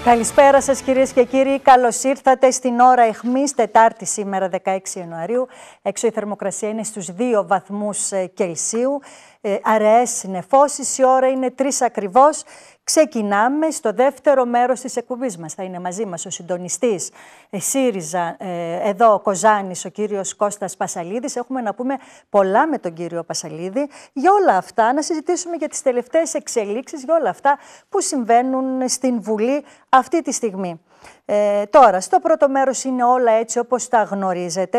Καλησπέρα σας κυρίες και κύριοι, καλώς ήρθατε στην ώρα αιχμής, Τετάρτη σήμερα 16 Ιανουαρίου. Έξω η θερμοκρασία είναι στους 2 βαθμούς Κελσίου, αραιές νεφώσεις, η ώρα είναι 3 ακριβώς. Ξεκινάμε στο δεύτερο μέρος της εκπομπής μας. Θα είναι μαζί μας ο συντονιστής ΣΥΡΙΖΑ, εδώ ο Κοζάνης, ο κύριος Κώστας Πασαλίδης. Έχουμε να πούμε πολλά με τον κύριο Πασαλίδη για όλα αυτά, να συζητήσουμε για τις τελευταίες εξελίξεις, για όλα αυτά που συμβαίνουν στην Βουλή αυτή τη στιγμή. Τώρα, στο πρώτο μέρος είναι όλα έτσι όπως τα γνωρίζετε.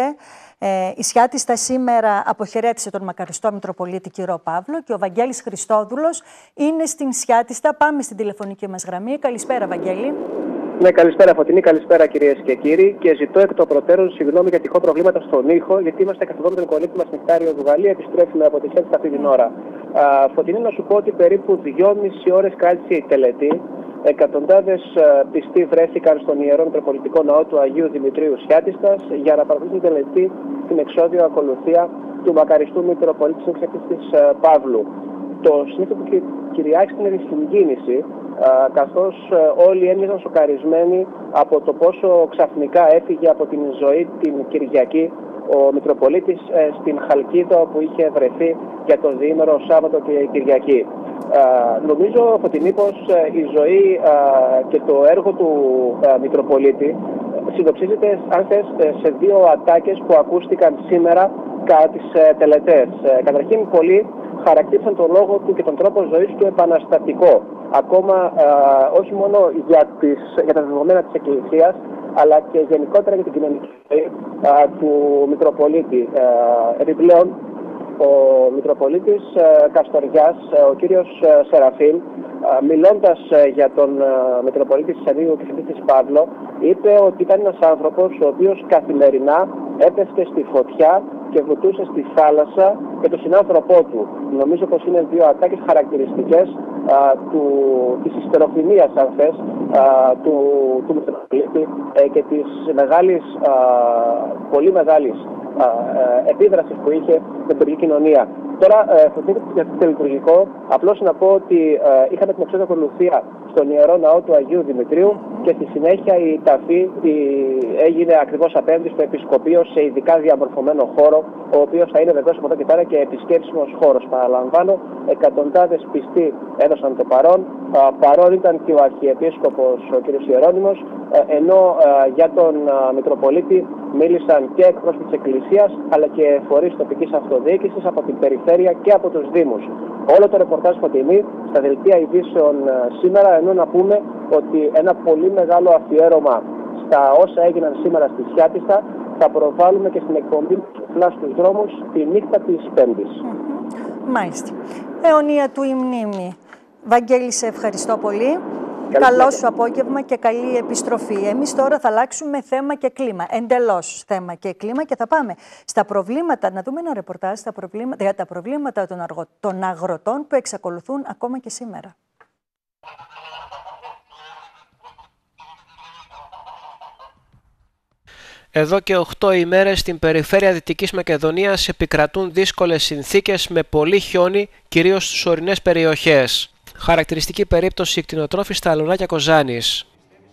Η Σιάτιστα σήμερα αποχαιρέτησε τον μακαριστό Μητροπολίτη κύριο Παύλο και ο Βαγγέλης Χριστόδουλος είναι στην Σιάτιστα. Πάμε στην τηλεφωνική μας γραμμή. Καλησπέρα, Βαγγέλη. Ναι, καλησπέρα Φωτεινή, καλησπέρα κυρίες και κύριοι. Και ζητώ εκ των προτέρων συγγνώμη για τυχόν προβλήματα στον ήχο, γιατί είμαστε καθοδόν με τον κολλήτη μας Νεκτάριο Δουγαλή. Επιστρέφουμε από τη Σιάτιστα αυτή την ώρα. Φωτεινή, να σου πω ότι περίπου 2,5 ώρες κράτησε η τελετή. Εκατοντάδες πιστοί βρέθηκαν στον Ιερό Μητροπολιτικό Ναό του Αγίου Δημητρίου Σιάτιστας για να παρακολουθήσουν την τελετή στην εξώδιο ακολουθία του μακαριστού Μητροπολίτη της Παύλου. Το συνήθω που κυριάρχησε είναι η συγκίνηση, καθώς όλοι έμειναν σοκαρισμένοι από το πόσο ξαφνικά έφυγε από την ζωή την Κυριακή ο Μητροπολίτης στην Χαλκίδα, όπου είχε βρεθεί για το διήμερο Σάββατο και Κυριακή. Νομίζω, Φωτεινή, πως η ζωή και το έργο του Μητροπολίτη συντοξίζεται, αν θες, σε 2 ατάκες που ακούστηκαν σήμερα κατά τις τελετές. Καταρχήν, πολλοί χαρακτήρισαν τον λόγο του και τον τρόπο ζωής του επαναστατικό. Ακόμα όχι μόνο για τα δεδομένα της Εκκλησίας, αλλά και γενικότερα για την κοινωνική ζωή του Μητροπολίτη. Επιπλέον, ο Μητροπολίτης Καστοριάς, ο κύριος Σεραφείμ, μιλώντας για τον Μητροπολίτη της Αγίου Κριστής Παύλο, είπε ότι ήταν ένας άνθρωπος ο οποίος καθημερινά έπεφτε στη φωτιά και βουτούσε στη θάλασσα και τον συνάνθρωπό του. Νομίζω πως είναι 2 ατάκες χαρακτηριστικές της ιστεροφημίας, αν θες, του Μητροπολίτη και της πολύ μεγάλης επίδρασης που είχε με την τουρκική κοινωνία. Τώρα, για το λειτουργικό, απλώς να πω ότι είχαμε την εξώδιο ακολουθία στον Ιερό Ναό του Αγίου Δημητρίου και στη συνέχεια η ταφή έγινε ακριβώς απέναντι στο Επισκοπείο σε ειδικά διαμορφωμένο χώρο, ο οποίος θα είναι βεβαίως από εδώ και πέρα και επισκέψιμος χώρος. Παραλαμβάνω, εκατοντάδες πιστοί έδωσαν το παρόν. Παρόν ήταν και ο Αρχιεπίσκοπος ο κ. Ιερώνυμος, ενώ για τον Μητροπολίτη μίλησαν και εκπρόσωποι της Εκκλησίας, αλλά και φορείς τοπικής αυτοδιοίκησης από την περιφέρεια και από τους Δήμους. Όλο το ρεπορτάζ, Φωτεινή, στα δελτία ειδήσεων σήμερα, ενώ να πούμε ότι ένα πολύ μεγάλο αφιέρωμα στα όσα έγιναν σήμερα στη Σιάτιστα θα προβάλλουμε και στην εκπομπή Φλάς στους δρόμους τη νύχτα της Πέμπτης. Μάλιστα. Αιωνία του η μνήμη. Βαγγέλη, σε ευχαριστώ πολύ. Καλό σου απόγευμα και καλή επιστροφή. Εμείς τώρα θα αλλάξουμε θέμα και κλίμα. Εντελώς θέμα και κλίμα και θα πάμε στα προβλήματα, να δούμε ένα ρεπορτάζ για τα προβλήματα των αγροτών που εξακολουθούν ακόμα και σήμερα. Εδώ και 8 ημέρες στην περιφέρεια Δυτικής Μακεδονίας επικρατούν δύσκολες συνθήκες με πολύ χιόνι, κυρίως στις ορεινές περιοχές. Χαρακτηριστική περίπτωση κτηνοτρόφοι στα αλωνάκια Κοζάνης.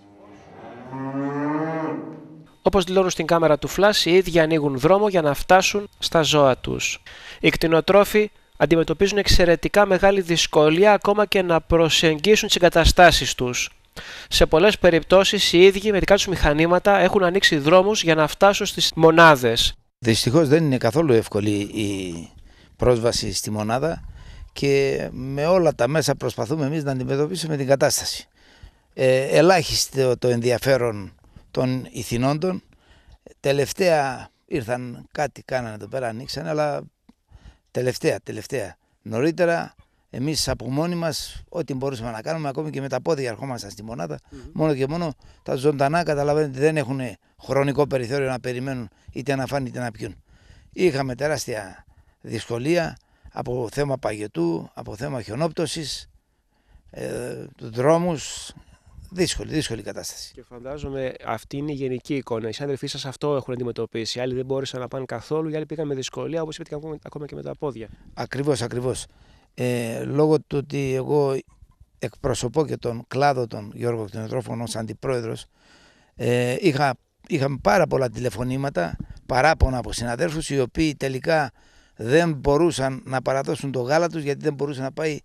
Όπως δηλώνουν στην κάμερα του Flash, οι ίδιοι ανοίγουν δρόμο για να φτάσουν στα ζώα τους. Οι κτηνοτρόφοι αντιμετωπίζουν εξαιρετικά μεγάλη δυσκολία ακόμα και να προσεγγίσουν τις εγκαταστάσεις τους. Σε πολλές περιπτώσεις οι ίδιοι με δικά τους μηχανήματα έχουν ανοίξει δρόμους για να φτάσουν στις μονάδες. Δυστυχώς δεν είναι καθόλου εύκολη η πρόσβαση στη μονάδα και με όλα τα μέσα προσπαθούμε εμείς να αντιμετωπίσουμε την κατάσταση. Ελάχιστο το ενδιαφέρον των ηθινόντων. Τελευταία ήρθαν κάτι, κάνανε εδώ πέρα, ανοίξανε, αλλά τελευταία. Νωρίτερα εμείς από μόνοι μας ό,τι μπορούσαμε να κάνουμε, ακόμη και με τα πόδια ερχόμασταν στη μονάδα, μόνο και μόνο τα ζωντανά, καταλαβαίνετε, δεν έχουν χρονικό περιθώριο να περιμένουν είτε να φάνε είτε να πιούν. Είχαμε τεράστια δυσκολία από θέμα παγετού, από θέμα χιονόπτωσης, δρόμους, δύσκολη κατάσταση. Και φαντάζομαι αυτή είναι η γενική εικόνα. Οι συνάδελφοί σας αυτό έχουν αντιμετωπίσει. Οι άλλοι δεν μπόρεσαν να πάνε καθόλου, οι άλλοι πήγαν με δυσκολία, όπως είπατε, ακόμα και με τα πόδια. Ακριβώς. Λόγω του ότι εγώ εκπροσωπώ και τον κλάδο των γεωργοκτηνοτρόφων ως αντιπρόεδρος, είχαμε πάρα πολλά τηλεφωνήματα, παράπονα από συναδέλφους οι οποίοι τελικά δεν μπορούσαν να παραδώσουν το γάλα τους γιατί δεν μπορούσε να πάει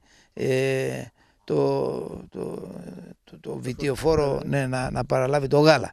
το βιτιοφόρο να παραλάβει το γάλα.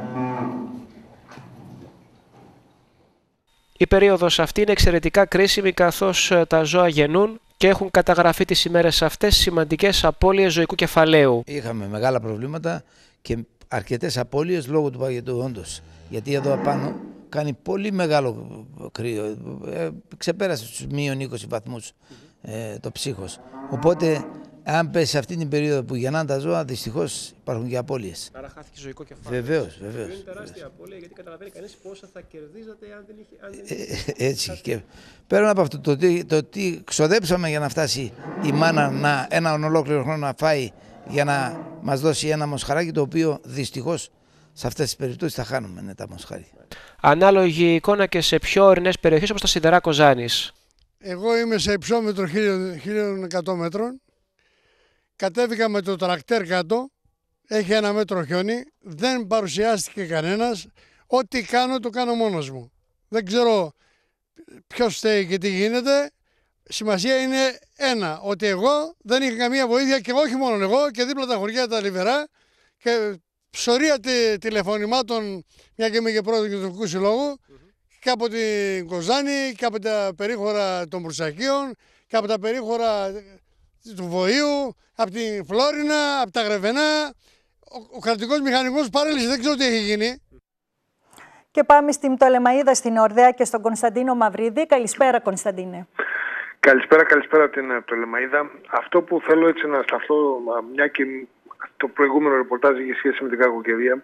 Η περίοδος αυτή είναι εξαιρετικά κρίσιμη καθώς τα ζώα γεννούν και έχουν καταγραφεί τις ημέρες αυτές σημαντικές απώλειες ζωικού κεφαλαίου. Είχαμε μεγάλα προβλήματα και αρκετές απώλειες λόγω του παγετού όντως. Γιατί εδώ απάνω κάνει πολύ μεγάλο κρύο. Ξεπέρασε τους μείον 20 βαθμούς το ψύχος. Οπότε αν πέσει αυτή την περίοδο που γεννάνε τα ζώα, δυστυχώς υπάρχουν και απώλειες. Άρα χάθηκε ζωικό κεφάλαιο. Βεβαίως. Είναι τεράστια απώλεια γιατί καταλαβαίνει κανείς πόσα θα κερδίζατε αν δεν είχε. Έτσι. Και πέραν από αυτό, το τι ξοδέψαμε για να φτάσει η μάνα έναν ολόκληρο χρόνο να φάει για να μας δώσει ένα μοσχαράκι, το οποίο δυστυχώς σε αυτές τις περιπτώσεις θα χάνουμε τα μοσχάρια. Ανάλογη εικόνα και σε πιο ορεινές περιοχές όπως τα Σιδερά Κοζάνης. Εγώ είμαι σε υψόμετρο 1100 μέτρων. Κατέβηκα με το τρακτέρ κάτω, έχει 1 μέτρο χιόνι, δεν παρουσιάστηκε κανένας. Ό,τι κάνω το κάνω μόνος μου. Δεν ξέρω ποιος φταίει και τι γίνεται. Σημασία είναι ένα, ότι εγώ δεν είχα καμία βοήθεια και όχι μόνο εγώ και δίπλα τα χωριά τα Λιβερά και ψωρία τηλεφωνημάτων, μια και είμαι και πρόεδρος του Κοινωνικού Συλλόγου, και από την Κοζάνη και από τα περίχωρα των Μπουρσακίων και από τα περίχωρα του Βοήου, από την Φλόρινα, από τα Γρεβενά. Ο κρατικός μηχανικός παρέλυσε, δεν ξέρω τι έχει γίνει. Και πάμε στην Πτολεμαΐδα στην Ορδέα και στον Κωνσταντίνο Μαυρίδη. Καλησπέρα, Κωνσταντίνε. Καλησπέρα από την Πτολεμαΐδα. Αυτό που θέλω έτσι να σταθώ, μια και το προηγούμενο ρεπορτάζ είχε σχέση με την κακοκαιρία.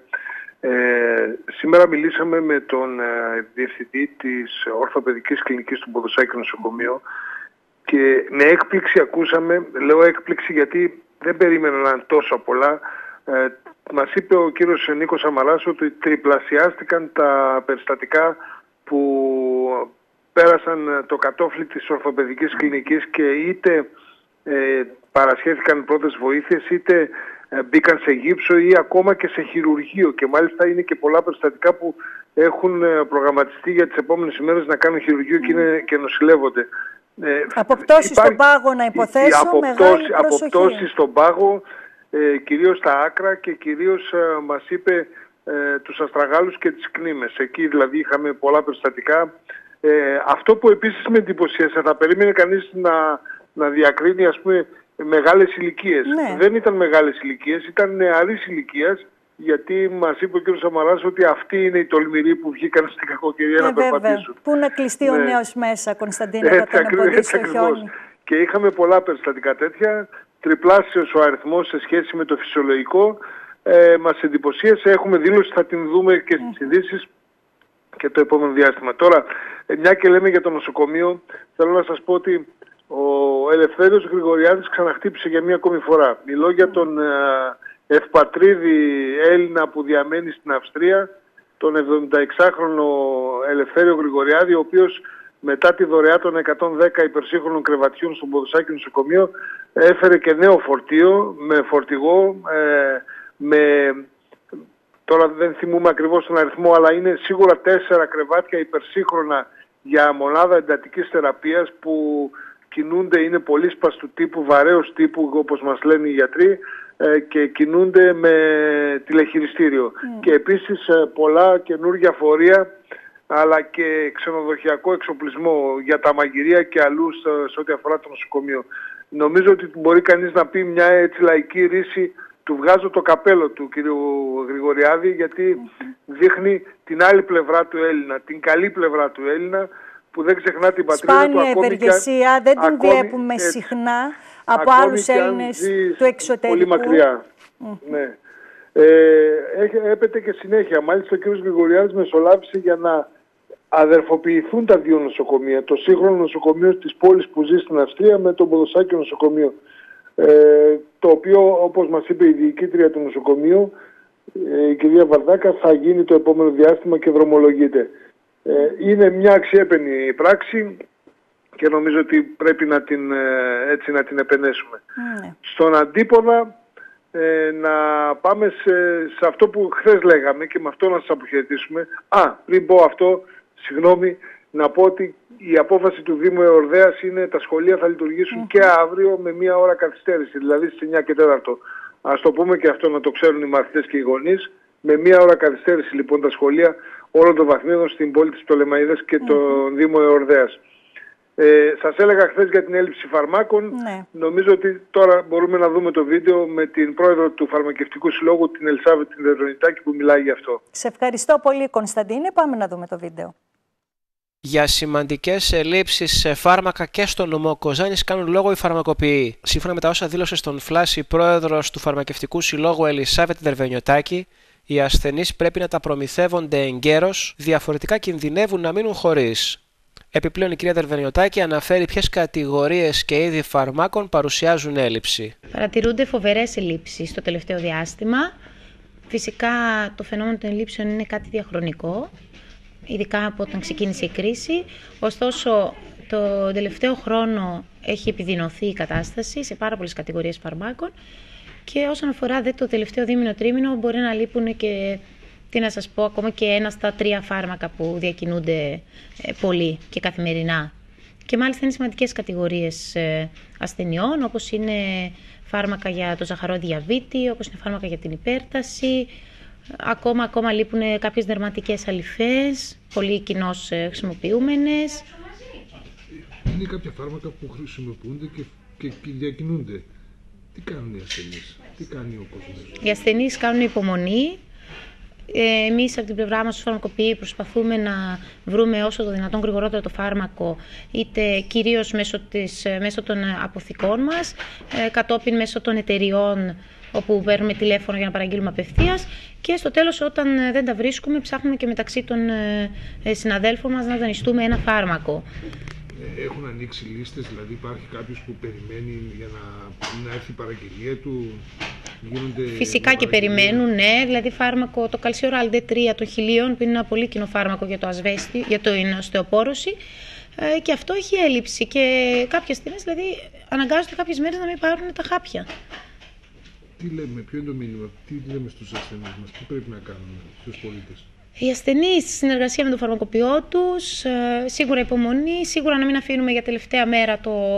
Σήμερα μιλήσαμε με τον διευθυντή της Ορθοπαιδικής Κλινικής του Ποδοσάκη Νοσοκομείου και με έκπληξη ακούσαμε, λέω έκπληξη γιατί δεν περίμεναν τόσο πολλά. Μας είπε ο κύριος Νίκος Σαμαράς ότι τριπλασιάστηκαν τα περιστατικά που πέρασαν το κατόφλι της Ορθοπαιδικής Κλινικής και είτε παρασχέθηκαν πρώτες βοήθειες, είτε μπήκαν σε γύψο ή ακόμα και σε χειρουργείο. Και μάλιστα είναι και πολλά περιστατικά που έχουν προγραμματιστεί για τις επόμενες ημέρες να κάνουν χειρουργείο και νοσηλεύονται. Αποπτώσεις στον πάγο, να υποθέσω, μεγάλη προσοχή. Αποπτώσεις στον πάγο, κυρίως στα άκρα και κυρίως μας είπε τους αστραγάλους και τις κνήμες. Εκεί δηλαδή είχαμε πολλά περιστατικά. Αυτό που επίσης με εντυπωσίασε, θα περίμενε κανείς να διακρίνει ας πούμε μεγάλες ηλικίες. Ναι. Δεν ήταν μεγάλες ηλικίες, ήταν νεαρής ηλικίας, γιατί μας είπε ο κ. Σαμαράς ότι αυτοί είναι οι τολμηροί που βγήκαν στην κακοκαιρία να περπατήσουν. Πού να κλειστεί ο νέος μέσα, Κωνσταντίνε, θα τον εμποδίσει το χιόνι. Και είχαμε πολλά περιστατικά τέτοια, τριπλάσιος ο αριθμός σε σχέση με το φυσιολογικό. Μας εντυπωσίασε, έχουμε δήλωση, θα την δούμε και στις ειδήσεις και το επόμενο διάστημα. Τώρα, μια και λέμε για το νοσοκομείο, θέλω να σας πω ότι ο Ελευθέριος Γρηγοριάδης ξαναχτύπησε για μία ακόμη φορά. Μιλώ για τον ευπατρίδη Έλληνα που διαμένει στην Αυστρία, τον 76χρονο Ελευθέριο Γρηγοριάδη, ο οποίος μετά τη δωρεά των 110 υπερσύγχρονων κρεβατιών στον Ποδοσάκη Νοσοκομείο έφερε και νέο φορτίο με φορτηγό, τώρα δεν θυμούμαι ακριβώς τον αριθμό, αλλά είναι σίγουρα 4 κρεβάτια υπερσύγχρονα για μονάδα εντατικής θεραπείας που κινούνται, είναι πολύ σπαστού τύπου, βαρέως τύπου όπως μας λένε οι γιατροί, και κινούνται με τηλεχειριστήριο. Και επίσης πολλά καινούργια φορεία αλλά και ξενοδοχειακό εξοπλισμό για τα μαγειρία και αλλού σε ό,τι αφορά το νοσοκομείο. Νομίζω ότι μπορεί κανείς να πει μια έτσι λαϊκή ρίση, του βγάζω το καπέλο του κ. Γρηγοριάδη, γιατί δείχνει την άλλη πλευρά του Έλληνα, την καλή πλευρά του Έλληνα, που δεν ξεχνά την πατρίδα του. Σπάνια ευεργεσία, δεν την βλέπουμε συχνά από άλλους Έλληνες του εξωτερικού. Πολύ μακριά. Ναι. Έπεται και συνέχεια. Μάλιστα ο κ. Γρηγοριάδης μεσολάβησε για να αδερφοποιηθούν τα δύο νοσοκομεία. Το σύγχρονο νοσοκομείο της πόλης που ζει στην Αυστρία με το Ποδοσάκιο νοσοκομείο. Το οποίο, όπως μας είπε η διοικήτρια του νοσοκομείου, η κυρία Βαρδάκα, θα γίνει το επόμενο διάστημα και δρομολογείται. Είναι μια αξιέπαινη πράξη. και νομίζω ότι πρέπει να την επενέσουμε. Στον αντίποδα να πάμε σε αυτό που χθες λέγαμε και με αυτό να σας αποχαιρετήσουμε. Πριν πω αυτό, συγγνώμη, να πω ότι η απόφαση του Δήμου Εορδέας είναι τα σχολεία θα λειτουργήσουν και αύριο με 1 ώρα καθυστέρηση, δηλαδή στις 9 και 4. Ας το πούμε και αυτό να το ξέρουν οι μαθητές και οι γονείς. Με 1 ώρα καθυστέρηση λοιπόν τα σχολεία όλων των βαθμίδων στην πόλη της Πτολεμαΐδας και τον Δήμο Εορδέας. Σας έλεγα χθες για την έλλειψη φαρμάκων. Νομίζω ότι τώρα μπορούμε να δούμε το βίντεο με την πρόεδρο του Φαρμακευτικού Συλλόγου, την Ελισάβετ την Δεδρονιτάκη, που μιλάει γι' αυτό. Σε ευχαριστώ πολύ, Κωνσταντίνε. Πάμε να δούμε το βίντεο. Για σημαντικές ελλείψεις σε φάρμακα και στο νομό Κοζάνης κάνουν λόγο οι φαρμακοποιοί. Σύμφωνα με τα όσα δήλωσε στον Φλάσ η πρόεδρος του Φαρμακευτικού Συλλόγου Ελισάβετ Δερβενιωτάκη, οι ασθενείς πρέπει να τα προμηθεύονται εγκαίρως, διαφορετικά κινδυνεύουν να μείνουν χωρίς. Επιπλέον, η κυρία Δερβενιωτάκη αναφέρει ποιες κατηγορίες και είδη φαρμάκων παρουσιάζουν έλλειψη. Παρατηρούνται φοβερές ελλείψεις στο τελευταίο διάστημα. Φυσικά, το φαινόμενο των ελλείψεων είναι κάτι διαχρονικό, ειδικά από όταν ξεκίνησε η κρίση. Ωστόσο, το τελευταίο χρόνο έχει επιδεινωθεί η κατάσταση σε πάρα πολλές κατηγορίες φαρμάκων και όσον αφορά το τελευταίο δίμηνο-τρίμηνο μπορεί να λείπουν και, τι να σας πω, ακόμα και 1 στα 3 φάρμακα που διακινούνται πολύ και καθημερινά. Και μάλιστα είναι σημαντικές κατηγορίες ασθενειών, όπως είναι φάρμακα για το ζαχαρό διαβήτη, όπως είναι φάρμακα για την υπέρταση. Ακόμα λείπουν κάποιες δερματικές αλυφές, πολύ κοινώς χρησιμοποιούμενες. Είναι κάποια φάρμακα που χρησιμοποιούνται και διακινούνται. Τι κάνουν οι ασθενείς, τι κάνει ο κόσμος? Οι ασθενείς κάνουν υπομονή. Εμείς από την πλευρά μας, ως φαρμακοποιοί, προσπαθούμε να βρούμε όσο το δυνατόν γρηγορότερο το φάρμακο, είτε κυρίως μέσω των αποθηκών μας, κατόπιν μέσω των εταιριών, όπου παίρνουμε τηλέφωνο για να παραγγείλουμε απευθείας, και στο τέλος, όταν δεν τα βρίσκουμε, ψάχνουμε και μεταξύ των συναδέλφων μας να δανειστούμε ένα φάρμακο. Έχουν ανοίξει λίστες, δηλαδή υπάρχει κάποιος που περιμένει για να έρθει η παραγγελία του? Φυσικά και περιμένουν, ναι. Δηλαδή φάρμακο, το Calcioral D3 των 1000, που είναι ένα πολύ κοινό φάρμακο για το ασβέστη, για την οστεοπόρωση, και αυτό έχει έλλειψη και κάποιες στιγμές, δηλαδή αναγκάζονται κάποιες μέρες να μην πάρουν τα χάπια. Τι λέμε, ποιο είναι το μήνυμα, τι λέμε στους ασθενείς μας, τι πρέπει να κάνουμε στους πολίτες? Οι ασθενείς, συνεργασία με τον φαρμακοποιό τους, σίγουρα υπομονή, σίγουρα να μην αφήνουμε για τελευταία μέρα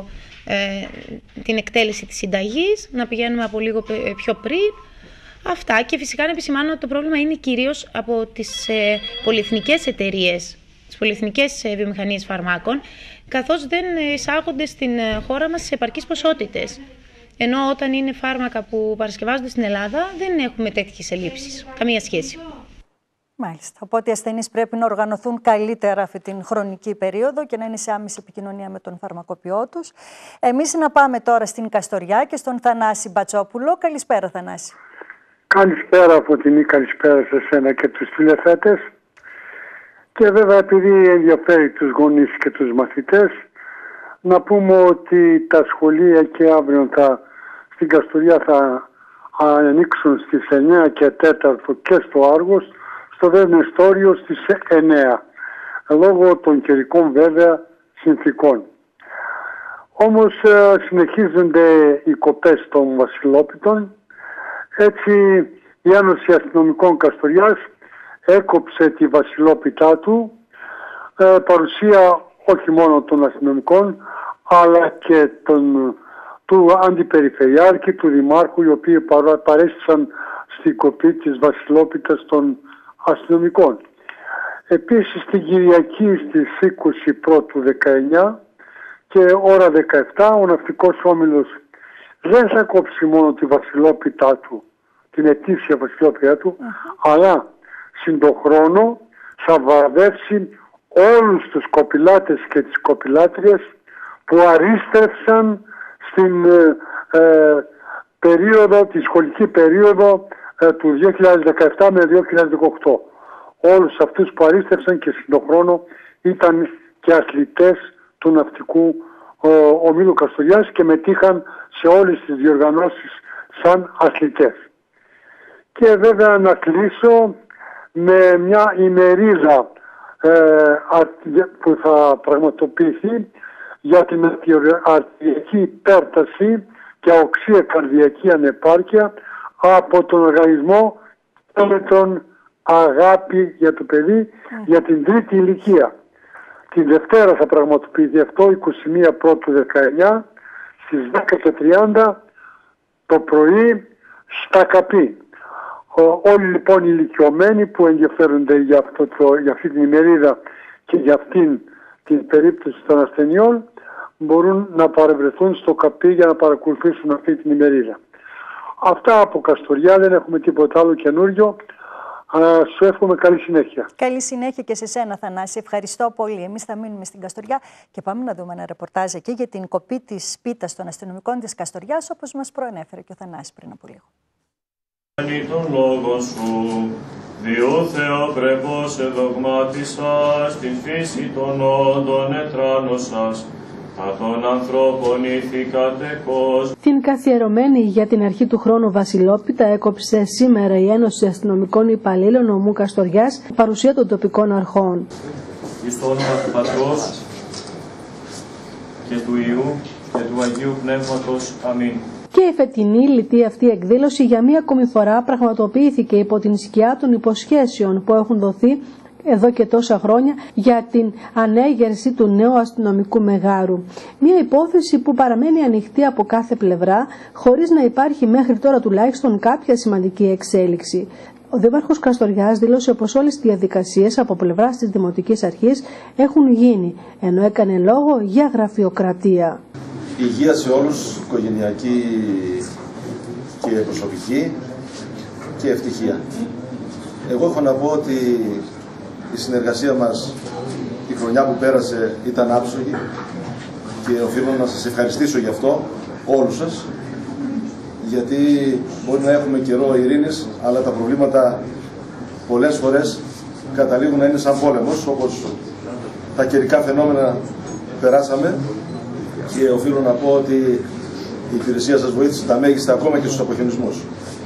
την εκτέλεση της συνταγής, να πηγαίνουμε από λίγο πιο πριν. Αυτά, και φυσικά να επισημάνω ότι το πρόβλημα είναι κυρίως από τις πολυεθνικές εταιρείες, τις πολυεθνικές βιομηχανίες φαρμάκων, καθώς δεν εισάγονται στην χώρα μας σε επαρκείς ποσότητες. Ενώ όταν είναι φάρμακα που παρασκευάζονται στην Ελλάδα δεν έχουμε τέτοιες ελλείψεις, καμία σχέση. Μάλιστα. Οπότε οι ασθενείς πρέπει να οργανωθούν καλύτερα αυτή την χρονική περίοδο και να είναι σε άμεση επικοινωνία με τον φαρμακοποιό τους. Εμείς να πάμε τώρα στην Καστοριά και στον Θανάση Μπατσόπουλο. Καλησπέρα, Θανάση. Καλησπέρα, Φωτεινή, καλησπέρα σε εσένα και τους τηλεθέτες. Και βέβαια, επειδή ενδιαφέρει τους γονείς και τους μαθητές, να πούμε ότι τα σχολεία και αύριο στην Καστοριά θα ανοίξουν στις 9 και 4 και στο Άργος, στο Δερνεστόριο στις 9, λόγω των καιρικών βέβαια συνθήκων. Όμως συνεχίζονται οι κοπές των Βασιλόπιτων. Έτσι η Ένωση Αστυνομικών Καστοριάς έκοψε τη Βασιλόπιτά του, παρουσία όχι μόνο των αστυνομικών αλλά και του Αντιπεριφερειάρχη, του Δημάρχου, οι οποίοι παρέστησαν στην κοπή της Βασιλόπιτας των αστυνομικών. Επίσης την Κυριακή στις 21 και ώρα 17 ο Ναυτικός Όμιλος δεν θα κόψει μόνο τη Βασιλόπιτά του, την ετήσια Βασιλόπιτά του, αλλά συν τον χρόνο θα βραβεύσει όλους τους κοπηλάτες και τις κοπηλάτριες που αρίστρεψαν στην τη σχολική περίοδο του 2017 με 2018. Όλους αυτούς που αρίστευσαν και στον χρόνο ήταν και αθλητές του Ναυτικού Ομίλου Καστοριάς και μετήχαν σε όλες τις διοργανώσεις σαν αθλητές. Και βέβαια να κλείσω με μια ημερίδα που θα πραγματοποιηθεί για την αρτηριακή υπέρταση και οξία καρδιακή ανεπάρκεια από τον οργανισμό και με τον αγάπη για το παιδί για την τρίτη ηλικία. Την Δευτέρα θα πραγματοποιηθεί αυτό, 21 Πρώτου 19, στις 10:30 το πρωί στα Καπή. Όλοι λοιπόν οι ηλικιωμένοι που ενδιαφέρονται για αυτή την ημερίδα και για αυτήν την περίπτωση των ασθενειών μπορούν να παρευρεθούν στο Καπή για να παρακολουθήσουν αυτή την ημερίδα. Αυτά από Καστοριά, δεν έχουμε τίποτα άλλο καινούριο. Σου εύχομαι καλή συνέχεια. Καλή συνέχεια και σε σένα, Θανάση. Ευχαριστώ πολύ. Εμείς θα μείνουμε στην Καστοριά και πάμε να δούμε ένα ρεπορτάζ εκεί για την κοπή της πίτας των αστυνομικών της Καστοριάς, όπως μας προανέφερε και ο Θανάσης πριν από λίγο. Τον λόγο σου, διού Θεοπρεπώς εδογμάτισας, την φύση των όντων ετράνωσας, α των ανθρώπων ηθικάτε κόσμο. Την καθιερωμένη για την αρχή του χρόνου Βασιλόπιτα έκοψε σήμερα η Ένωση Αστυνομικών Υπαλλήλων νομού Καστοριάς, παρουσία των τοπικών αρχών. Εις το όνομα του Πατρός και του Υιού και του Αγίου Πνεύματος. Αμήν. Και η φετινή λιτή αυτή εκδήλωση για μία ακόμη φορά πραγματοποιήθηκε υπό την σκιά των υποσχέσεων που έχουν δοθεί εδώ και τόσα χρόνια για την ανέγερση του νέου αστυνομικού μεγάρου. Μία υπόθεση που παραμένει ανοιχτή από κάθε πλευρά, χωρίς να υπάρχει μέχρι τώρα τουλάχιστον κάποια σημαντική εξέλιξη. Ο Δήμαρχος Καστοριάς δήλωσε πως όλες οι διαδικασίες από πλευράς της Δημοτικής Αρχής έχουν γίνει, ενώ έκανε λόγο για γραφειοκρατία. Υγεία σε όλους, οικογενειακή και προσωπική και ευτυχία. Εγώ έχω να πω ότι η συνεργασία μας τη χρονιά που πέρασε ήταν άψογη και οφείλω να σας ευχαριστήσω γι' αυτό όλους σας, γιατί μπορεί να έχουμε καιρό ειρήνης, αλλά τα προβλήματα πολλές φορές καταλήγουν να είναι σαν πόλεμος, όπως τα καιρικά φαινόμενα περάσαμε, και οφείλω να πω ότι η υπηρεσία σας βοήθησε τα μέγιστα ακόμα και στους αποχιονισμούς.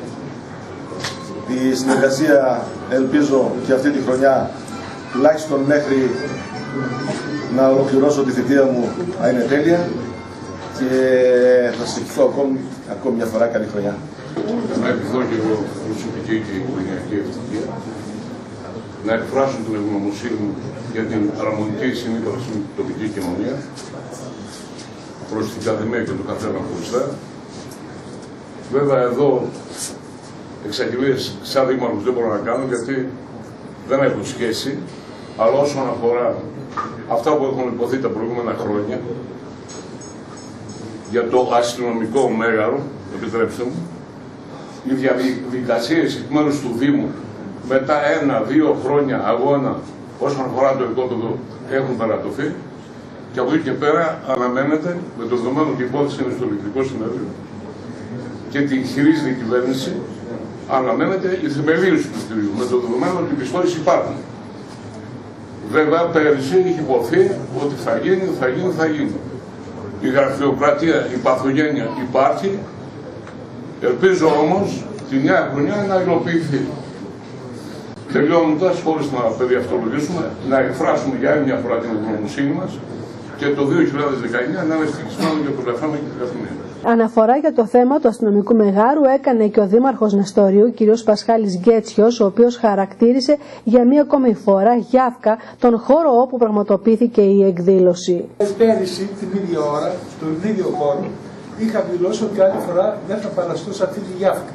Η συνεργασία, ελπίζω και αυτή τη χρονιά, τουλάχιστον μέχρι να ολοκληρώσω τη θητεία μου, να είναι τέλεια και θα σας ευχηθώ ακόμη μια φορά καλή χρονιά. Να ευχηθώ και εγώ προσωπική και οικογενειακή ευτυχία, να εκφράσω την ευγνωμοσύνη μου για την αρμονική συνύπαρξη στην τοπική κοινωνία, προς την καθημερινή και τον καθένα χωριστά. Βέβαια εδώ εξαγγελίες σαν δήμαρχος δεν μπορώ να κάνω, γιατί δεν έχουν σχέση, αλλά όσον αφορά αυτά που έχουν υποθεί τα προηγούμενα χρόνια για το αστυνομικό μέγαρο, επιτρέψτε μου, οι διαδικασίες εκ μέρους του Δήμου μετά 1-2 χρόνια αγώνα όσον αφορά το οικόπεδο έχουν παρατωθεί, και από εκεί και πέρα αναμένεται, με το δεδομένο ότι η υπόθεση είναι στο Ελεκτρικό Συνέδριο και την χειρίζεται η κυβέρνηση, αναμένεται η θεμελίωση του κτηρίου, με το δεδομένο ότι οι πιστώσεις υπάρχουν. Βέβαια, πέρυσι είχε υποθεί ότι θα γίνει. Η γραφειοκρατία, η παθογένεια υπάρχει. Ελπίζω όμως τη νέα χρονιά να υλοποιηθεί. Τελειώνοντας, χωρίς να περιαυτολογήσουμε, να εκφράσουμε για άλλη μια φορά την ευγνωμοσύνη μας και το 2019 να είναι ευτυχισμένο και απολαμβάνουμε και την καθημερινή. Αναφορά για το θέμα του αστυνομικού μεγάρου έκανε και ο Δήμαρχος Νεστόριου, κ. Πασχάλης Γκέτσιος, ο οποίος χαρακτήρισε για μία ακόμη φορά Γιάφκα τον χώρο όπου πραγματοποιήθηκε η εκδήλωση. Πέρυσι, την ίδια ώρα, στον ίδιο χώρο, είχα δηλώσει ότι άλλη φορά δεν θα παραστώ σε αυτή τη Γιάφκα.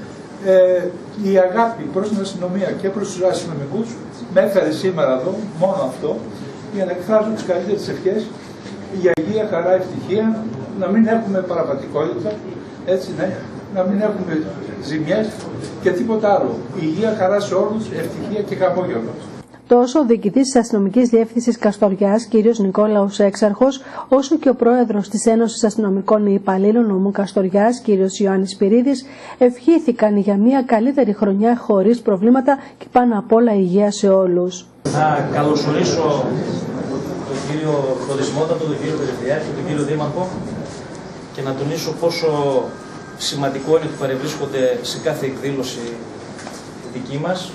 Η αγάπη προς την αστυνομία και προς τους αστυνομικούς με έφερε σήμερα εδώ, μόνο αυτό, για να εκφράσω τις καλύτερες ευχές για υγεία, χαρά, ευτυχία, να μην έχουμε παραβατικότητα, έτσι, ναι, να μην έχουμε ζημιές και τίποτα άλλο. Υγεία, χαρά σε όλους, ευτυχία και χαμόγελο. Τόσο ο διοικητής της Αστυνομικής Διεύθυνσης Καστοριάς, κ. Νικόλαος Έξαρχος, όσο και ο πρόεδρος της Ένωσης Αστυνομικών Υπαλλήλων νομού Καστοριάς, κ. Ιωάννης Σπυρίδης, ευχήθηκαν για μια καλύτερη χρονιά χωρίς προβλήματα και πάνω απ' όλα υγεία σε όλους. Θα καλωσορίσω τον κύριο Φροντισμότατο, τον κύριο Περιφερειάρχη, τον κύριο Δήμαρχο και να τονίσω πόσο σημαντικό είναι ότι παρευρίσκονται σε κάθε εκδήλωση δική μας,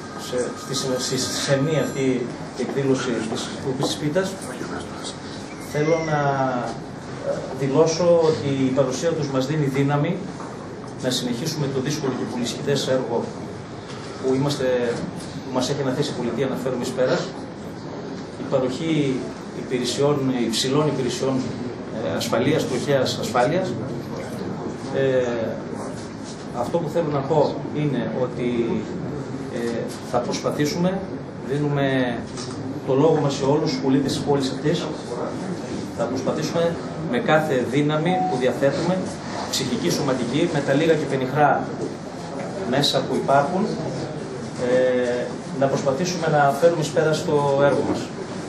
σε μία αυτή εκδήλωση της Κοπής της Πίτας. θέλω να δηλώσω ότι η παρουσία τους μας δίνει δύναμη να συνεχίσουμε το δύσκολο και πολυσχηδές έργο που μας έχει αναθέσει η πολιτεία να φέρουμε εις πέρας. Η παροχή υψηλών υπηρεσιών ασφαλείας, τροχαίας ασφάλειας. Αυτό που θέλω να πω είναι ότι θα προσπαθήσουμε, δίνουμε το λόγο μας σε όλους τους πολίτες της πόλης αυτής, θα προσπαθήσουμε με κάθε δύναμη που διαθέτουμε, ψυχική, σωματική, με τα λίγα και πενιχρά μέσα που υπάρχουν, να προσπαθήσουμε να φέρουμε εις πέρα στο έργο μας.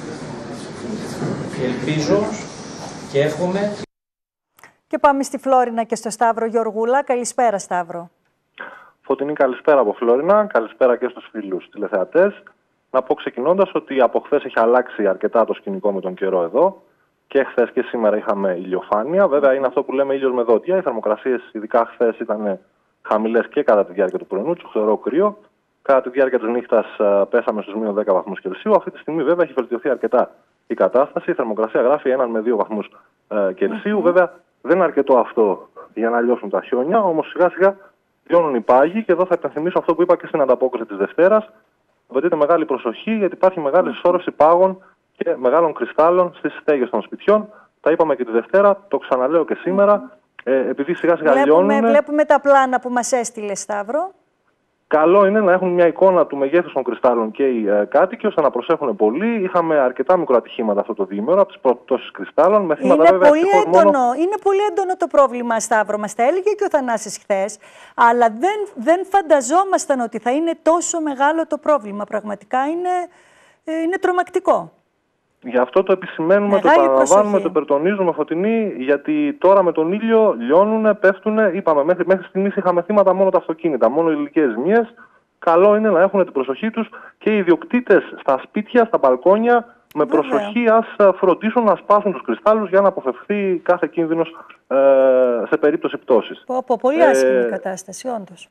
Και ελπίζω και εύχομαι. Και πάμε στη Φλόρινα και στο Σταύρο Γεωργούλα. Καλησπέρα, Σταύρο. Φωτεινή, καλησπέρα από Φλόρινα. Καλησπέρα και στους φίλους τηλεθεατές. Να πω ξεκινώντας ότι από χθες έχει αλλάξει αρκετά το σκηνικό με τον καιρό εδώ. Και χθες και σήμερα είχαμε ηλιοφάνεια. Βέβαια είναι αυτό που λέμε ήλιος με δόντια. Οι θερμοκρασίες, ειδικά χθες, ήταν χαμηλές και κατά τη διάρκεια του πρωινού, τσουχτερό κρύο. Κατά τη διάρκεια της νύχτας πέσαμε στους -10 βαθμούς Κελσίου. Αυτή τη στιγμή βέβαια έχει βελτιωθεί αρκετά η κατάσταση. Η θερμοκρασία γράφει 1 με 2 βαθμούς Κελσίου. Βέβαια δεν είναι αρκετό αυτό για να λιώσουν τα χιόνια, όμως σιγά σιγά λιώνουν οι πάγοι. Και εδώ θα υπενθυμίσω αυτό που είπα και στην ανταπόκριση της Δευτέρας. Απαιτείται μεγάλη προσοχή, γιατί υπάρχει μεγάλη συσσόρευση πάγων και μεγάλων κρυστάλλων στις στέγες των σπιτιών. Τα είπαμε και τη Δευτέρα, το ξαναλέω και σήμερα. Επειδή σιγά σιγά λιώνουν. Βλέπουμε τα πλάνα που μας έστειλε, Σταύρο. Καλό είναι να έχουν μια εικόνα του μεγέθους των κρυστάλλων και οι κάτοικοι, ώστε να προσέχουν πολύ. Είχαμε αρκετά μικροατυχήματα αυτό το διήμερο από τις πτώσεις κρυστάλλων. Με θύματα, είναι πολύ έντονο το πρόβλημα, Σταύρο. Μας τα έλεγε και ο Θανάσης χθες, αλλά δεν φανταζόμασταν ότι θα είναι τόσο μεγάλο το πρόβλημα. Πραγματικά είναι τρομακτικό. Γι' αυτό το επισημαίνουμε, το παραλαμβάνουμε, το υπερτονίζουμε, Φωτεινή, γιατί τώρα με τον ήλιο λιώνουν, πέφτουν. Είπαμε, μέχρι στιγμής είχαμε θύματα μόνο τα αυτοκίνητα, μόνο υλικές ζημιές. Καλό είναι να έχουν την προσοχή τους και οι ιδιοκτήτες στα σπίτια, στα μπαλκόνια, με προσοχή ας φροντίσουν να σπάσουν τους κρυστάλλους για να αποφευθεί κάθε κίνδυνος σε περίπτωση πτώσης. Πολύ άσχημη κατάσταση, όντως.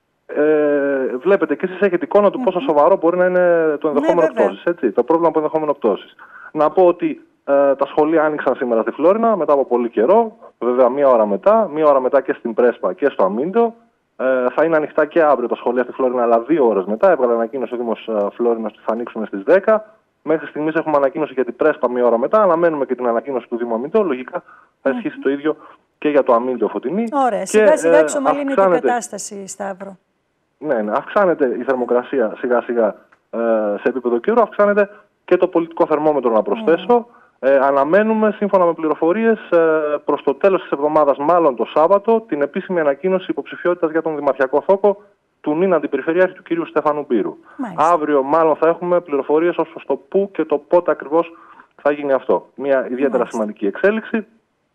Βλέπετε και εσείς έχετε εικόνα του πόσο σοβαρό μπορεί να είναι το ενδεχόμενο πτώσης, έτσι, το πρόβλημα από ενδεχόμενο πτώσης. Να πω ότι τα σχολεία άνοιξαν σήμερα στη Φλόρινα μετά από πολύ καιρό, βέβαια μία ώρα μετά και στην Πρέσπα και στο Αμίντο. Θα είναι ανοιχτά και αύριο τα σχολεία στη Φλόρινα, αλλά 2 ώρες μετά. Έβγαλε ανακοίνωση ο Δήμος Φλόρινας ότι θα ανοίξουν στις 10. Μέχρι στιγμής έχουμε ανακοίνωση για την Πρέσπα μία ώρα μετά. Αναμένουμε και την ανακοίνωση του Δήμου Αμίντο. Λογικά θα ισχύσει το ίδιο και για το Αμίντο, Φωτεινή. Ωραία. Σιγά σιγά εξομαλύνεται η κατάσταση, Σταύρο. Ναι, αυξάνεται η θερμοκρασία σιγά σιγά σε επίπεδο καιρού, αυξάνεται και το πολιτικό θερμόμετρο, να προσθέσω. Αναμένουμε, σύμφωνα με πληροφορίες, προς το τέλος της εβδομάδας, μάλλον το Σάββατο, την επίσημη ανακοίνωση υποψηφιότητας για τον Δημαρχιακό Θόκο του νυν Αντιπεριφερειάρχη του κ. Στέφανου Μπύρου. Αύριο μάλλον θα έχουμε πληροφορίες ως προς το πού και το πότε ακριβώς θα γίνει αυτό. Μια ιδιαίτερα σημαντική εξέλιξη.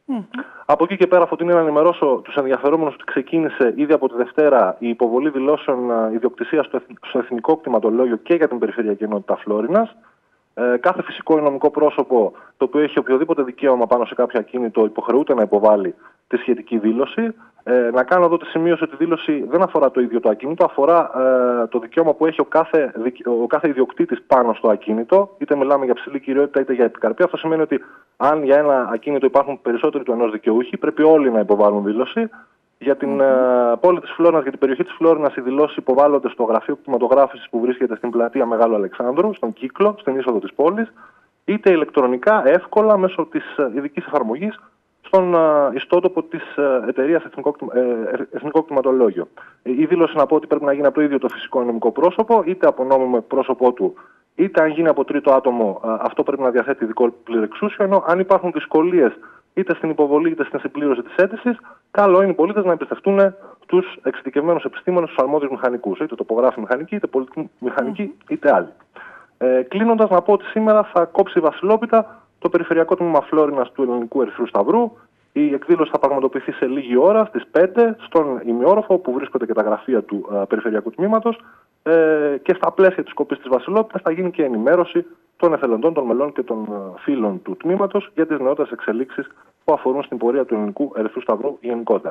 Από εκεί και πέρα, Φωτεινή, να ενημερώσω τους ενδιαφερόμενους ότι ξεκίνησε ήδη από τη Δευτέρα η υποβολή δηλώσεων ιδιοκτησίας στο Εθνικό Κτηματολόγιο και για την Περιφερειακή Ενότητα Φλόρινας. Κάθε φυσικό ή νομικό πρόσωπο το οποίο έχει οποιοδήποτε δικαίωμα πάνω σε κάποιο ακίνητο υποχρεούται να υποβάλει τη σχετική δήλωση. Να κάνω εδώ τη σημείωση ότι η δήλωση δεν αφορά το ίδιο το ακίνητο, αφορά το δικαίωμα που έχει ο κάθε ιδιοκτήτης πάνω στο ακίνητο. Είτε μιλάμε για ψηλή κυριότητα είτε για επικαρπία. Αυτό σημαίνει ότι αν για ένα ακίνητο υπάρχουν περισσότεροι του ενός δικαιούχοι, πρέπει όλοι να υποβάλουν δήλωση. Για την πόλη της Φλόρινας, για την περιοχή της Φλόρινας, οι δηλώσεις υποβάλλονται στο γραφείο κτηματογράφησης που βρίσκεται στην πλατεία Μεγάλου Αλεξάνδρου, στον κύκλο, στην είσοδο της πόλης, είτε ηλεκτρονικά, εύκολα, μέσω της ειδικής εφαρμογής, στον ιστότοπο της εταιρείας Εθνικό Κτηματολόγιο. Η δήλωση, να πω ότι πρέπει να γίνει από το ίδιο το φυσικό νομικό πρόσωπο, είτε από νόμιμο πρόσωπό του, είτε αν γίνει από τρίτο άτομο, αυτό πρέπει να διαθέτει ειδικό πληρεξούσιο. Ενώ αν υπάρχουν δυσκολίες είτε στην υποβολή είτε στην συμπλήρωση της αίτησης, καλό είναι οι πολίτες να εμπιστευτούν τους εξειδικευμένους επιστήμονες, τους αρμόδιους μηχανικούς, είτε τοπογράφοι μηχανικοί, είτε πολιτικοί μηχανικοί, είτε άλλοι. Κλείνοντας, να πω ότι σήμερα θα κόψει βασιλόπιτα το Περιφερειακό Τμήμα Φλόρινας του Ελληνικού Ερυθρού Σταυρού. Η εκδήλωση θα πραγματοποιηθεί σε λίγη ώρα, στις 5, στον ημιόροφο, όπου βρίσκονται και τα γραφεία του Περιφερειακού Τμήματος. Και στα πλαίσια της κοπής της βασιλόπιτας θα γίνει και ενημέρωση των εθελοντών, των μελών και των φίλων του τμήματος για τις νεότερες εξελίξεις που αφορούν στην πορεία του Ελληνικού Ερυθρού Σταυρού γενικότερα.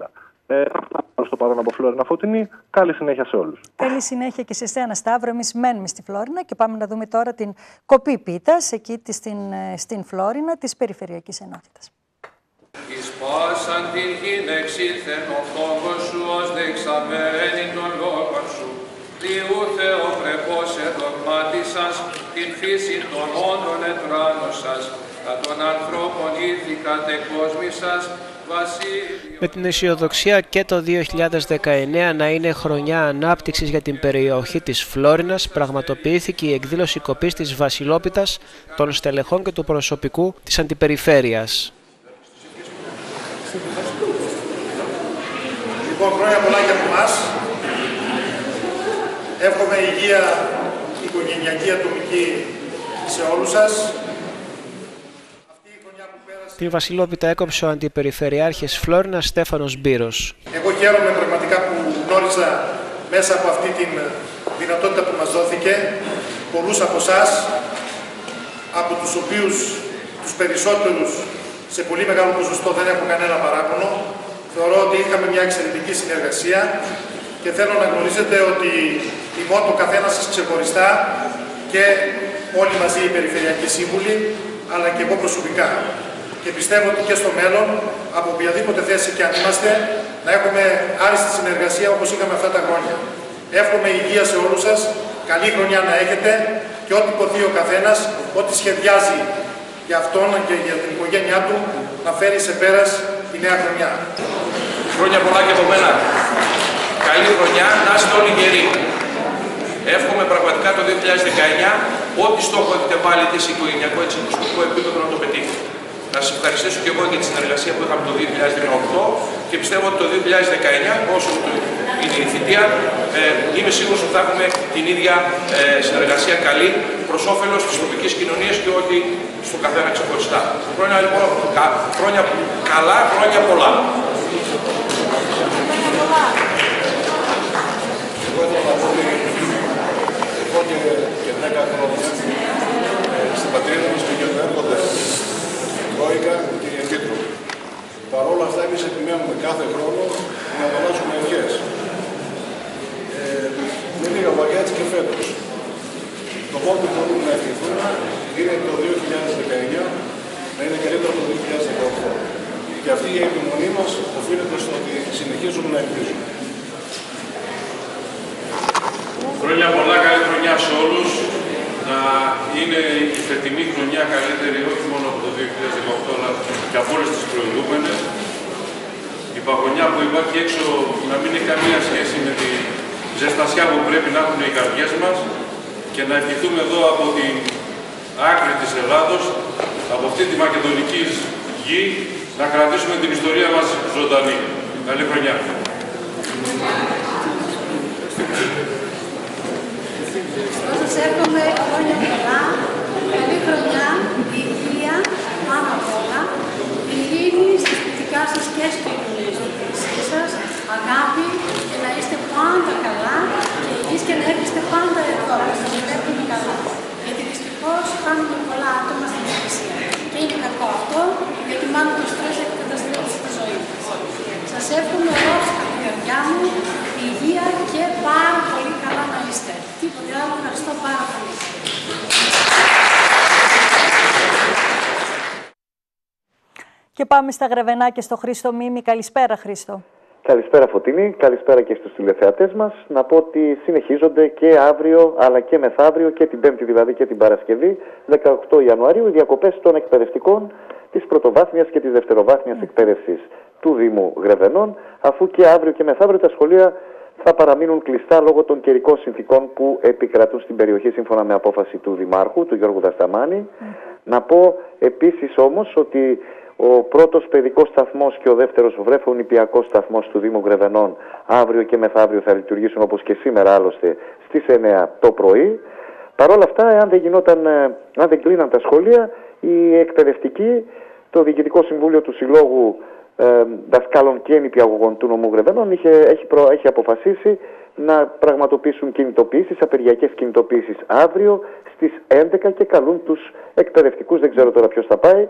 Προς το παρόν από Φλόρινα Φωτεινή. Καλή συνέχεια σε όλους. Καλή συνέχεια και σε εσένα, Σταύρο. Εμείς μένουμε στη Φλόρινα και πάμε να δούμε τώρα την κοπή πίτας εκεί στην Φλόρινα της Περιφερειακής Ενότητας. Εις πάσαν την γην εξήλθεν ο φόβος σου ως δεξαμένη των λόγων σου. Διού Θεοπρεπώς εδογμάτισας την φύση των όντων ετράνωσας. Τα των ανθρώπων ήθη κατεκόσμησας. Με την αισιοδοξία και το 2019 να είναι χρονιά ανάπτυξης για την περιοχή της Φλόρινας, πραγματοποιήθηκε η εκδήλωση κοπής της Βασιλόπιτας των στελεχών και του προσωπικού της αντιπεριφέρειας. Λοιπόν, χρόνια πολλά και από εμάς. Εύχομαι υγεία οικογενειακή, ατομική σε όλους σας. Τη Βασιλόπιτα έκοψε ο Αντιπεριφερειάρχης Φλόρινας Στέφανος Μπύρος. Εγώ χαίρομαι πραγματικά που γνώριζα μέσα από αυτή τη δυνατότητα που μας δόθηκε πολλούς από εσάς, από τους οποίους τους περισσότερους σε πολύ μεγάλο ποσοστό δεν έχω κανένα παράπονο. Θεωρώ ότι είχαμε μια εξαιρετική συνεργασία και θέλω να γνωρίζετε ότι τιμώ το καθένα σας ξεχωριστά και όλοι μαζί οι Περιφερειακοί Σύμβουλοι, αλλά και εγώ προσωπικά. Και πιστεύω ότι και στο μέλλον, από οποιαδήποτε θέση και αν είμαστε, να έχουμε άριστη συνεργασία όπως είχαμε αυτά τα χρόνια. Εύχομαι υγεία σε όλους σας, καλή χρονιά να έχετε και ό,τι ποθεί ο καθένας, ό,τι σχεδιάζει για αυτόν και για την οικογένειά του, να φέρει σε πέρας τη νέα χρονιά. Χρόνια πολλά και από μένα. Καλή χρονιά, να είστε όλοι γεροί. Εύχομαι πραγματικά το 2019 ό,τι στόχο έχετε βάλει είτε σε οικογενειακό είτε σε προσωπικό επίπεδο να το πετύχετε. Να σας ευχαριστήσω και εγώ για τη συνεργασία που είχαμε το 2018 και πιστεύω ότι το 2019, όσο είναι η θητεία, είμαι σίγουρος ότι θα έχουμε την ίδια συνεργασία καλή προς όφελος της τοπικής κοινωνίας και όχι στον καθένα ξεχωριστά. Χρόνια λοιπόν, χρόνια καλά, χρόνια πολλά. Εγώ ήθελα να πω ότι εγώ και 10 χρόνια στην πατρίδα μας πηγαίνουν έρχονται Τρόικα και οι Επίτροποι. Παρ' όλα αυτά, εμείς επιμένουμε κάθε χρόνο να ανταλλάσσουμε ευχές. Με λίγα βαριά έτσι και φέτος. Το μόνο που μπορούμε να ευχηθούμε είναι το 2019 να είναι καλύτερο από το 2018. Και αυτή η επιμονή μας οφείλεται στο ότι συνεχίζουμε να ελπίζουμε. Χρόνια πολλά, καλή χρονιά σε όλους. Να είναι η φετινή χρονιά καλύτερη όχι μόνο από το 2018 αλλά και από όλες τις προηγούμενες. Η παγωνιά που υπάρχει έξω να μην έχει καμία σχέση με τη ζεστασιά που πρέπει να έχουν οι καρδιές μας και να ευχηθούμε εδώ από την άκρη της Ελλάδος, από αυτή τη μακεδονική γη, να κρατήσουμε την ιστορία μας ζωντανή. Καλή χρονιά. Σας εύχομαι χρόνια πολλά, καλή χρονιά, υγεία, πάνω απ' όλα, ειρήνη στις σπιτικά σας και στην οικογένειά σας, αγάπη και να είστε πάντα καλά και υγιείς και να έρχεστε πάντα εδώ, να σας βλέπουμε καλά. Γιατί δυστυχώς κάνουμε πολλά άτομα στην εκκλησία. Και είναι κακό αυτό, γιατί μάλλον το στρες έχει καταστρέψει τη ζωή μας. Σας εύχομαι εγώ στην καρδιά μου, υγεία και πάρα πολύ καλά να είστε. Τίποτε άλλο, ευχαριστώ πάρα πολύ. Και πάμε στα Γρεβενά και στο Χρήστο Μίμη. Καλησπέρα, Χρήστο. Καλησπέρα, Φωτεινή. Καλησπέρα και στους τηλεθεατές μας. Να πω ότι συνεχίζονται και αύριο αλλά και μεθαύριο και την Πέμπτη δηλαδή και την Παρασκευή 18 Ιανουαρίου οι διακοπές των εκπαιδευτικών της πρωτοβάθμιας και της δευτεροβάθμιας εκπαίδευσης του Δήμου Γρεβενών, αφού και αύριο και μεθαύριο τα σχολεία θα παραμείνουν κλειστά λόγω των καιρικών συνθήκων που επικρατούν στην περιοχή σύμφωνα με απόφαση του Δημάρχου, του Γιώργου Δασταμάνη. Να πω επίσης όμως ότι ο πρώτος παιδικός σταθμός και ο δεύτερος βρέφο-νηπιακός σταθμός του Δήμου Γρεβενών αύριο και μεθαύριο θα λειτουργήσουν όπως και σήμερα άλλωστε στις 9 το πρωί. Παρ' όλα αυτά, αν δεν κλείναν τα σχολεία, οι εκπαιδευτικοί, το Διοικητικό Συμβούλιο του Συλλόγου Δασκάλων και Νηπιαγωγών του νομού Γρεβενών έχει αποφασίσει να πραγματοποιήσουν κινητοποιήσεις, απεργιακές κινητοποιήσεις αύριο στις 11 και καλούν τους εκπαιδευτικούς, δεν ξέρω τώρα ποιος θα πάει,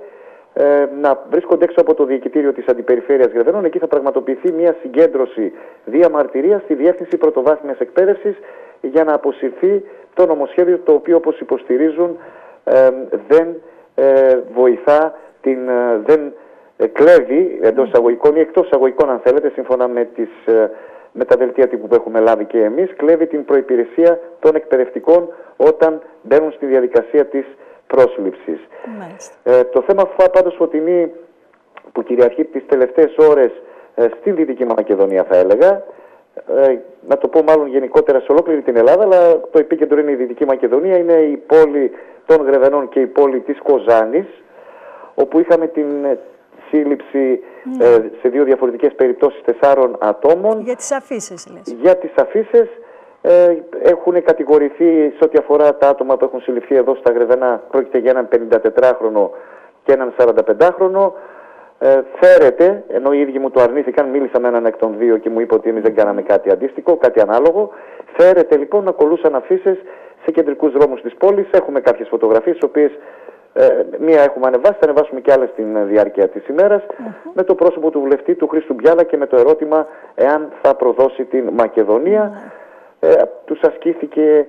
να βρίσκονται έξω από το Διοικητήριο της Αντιπεριφέρειας Γρεβενών. Εκεί θα πραγματοποιηθεί μια συγκέντρωση διαμαρτυρίας στη Διεύθυνση Πρωτοβάθμιας Εκπαίδευσης για να αποσυρθεί το νομοσχέδιο, το οποίο, όπως υποστηρίζουν, δεν βοηθά, δεν κλέβει εντός αγωγικών ή εκτός αγωγικών, αν θέλετε, σύμφωνα με τα δελτία τύπου που έχουμε λάβει και εμείς, κλέβει την προϋπηρεσία των εκπαιδευτικών όταν μπαίνουν στη διαδικασία της πρόσληψης. Το θέμα πάντως, Φωτεινή, που κυριαρχεί τις τελευταίες ώρες στην Δυτική Μακεδονία, θα έλεγα, να το πω μάλλον γενικότερα σε ολόκληρη την Ελλάδα, αλλά το επίκεντρο είναι η Δυτική Μακεδονία, είναι η πόλη των Γρεβενών και η πόλη της Κοζάνης, όπου είχαμε την σύλληψη σε 2 διαφορετικές περιπτώσεις 4 ατόμων. Για τις αφήσεις, λες. Για τις αφήσεις έχουν κατηγορηθεί, σε ό,τι αφορά τα άτομα που έχουν συλληφθεί εδώ στα Γρεβενά, πρόκειται για έναν 54χρονο και έναν 45χρονο. Φέρεται, ενώ οι ίδιοι μου το αρνήθηκαν, μίλησα με έναν εκ των 2 και μου είπε ότι εμείς δεν κάναμε κάτι αντίστοιχο, κάτι ανάλογο. Φέρεται λοιπόν να ακολούσαν αφήσεις σε κεντρικούς δρόμους της πόλης. Έχουμε κάποιες φωτογραφίες, τις οποίες μία έχουμε ανεβάσει, θα ανεβάσουμε και άλλες στην διάρκεια της ημέρας, με το πρόσωπο του βουλευτή του Χρήστου Μπιάλα και με το ερώτημα εάν θα προδώσει την Μακεδονία. Τους ασκήθηκε,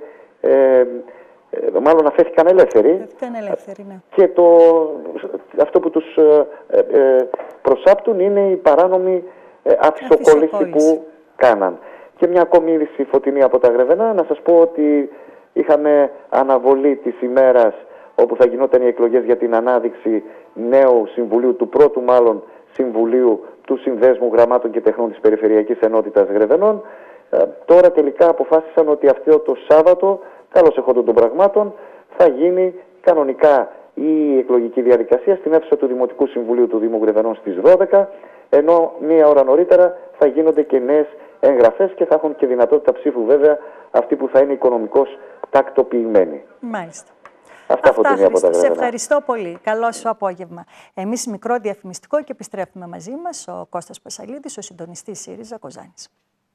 μάλλον αφέθηκαν ελεύθεροι. Ναι. Και αυτό που τους προσάπτουν είναι η παράνομη αφισοκόλληση που κάναν. Και μια ακόμη είδηση, Φωτεινή, από τα Γρεβενά, να σας πω ότι είχαμε αναβολή της ημέρας όπου θα γινόταν οι εκλογές για την ανάδειξη νέου συμβουλίου, του πρώτου μάλλον συμβουλίου του Συνδέσμου Γραμμάτων και Τεχνών της Περιφερειακής Ενότητας Γρεβενών. Τώρα τελικά αποφάσισαν ότι αυτό το Σάββατο, καλώς εχόντων των πραγμάτων, θα γίνει κανονικά η εκλογική διαδικασία στην αίθουσα του Δημοτικού Συμβουλίου του Δήμου Γρεβενών στις 12, ενώ μία ώρα νωρίτερα θα γίνονται και νέες εγγραφές και θα έχουν και δυνατότητα ψήφου, βέβαια, αυτοί που θα είναι οικονομικώς τακτοποιημένοι. Μάλιστα. Αυτά από τα Γρεβενά. Σε ευχαριστώ πολύ. Καλό σου απόγευμα. Εμείς μικρό διαφημιστικό και επιστρέφουμε μαζί μας ο Κώστας Πασαλίδης, ο συντονιστής ΣΥΡΙΖΑ Κοζάνης.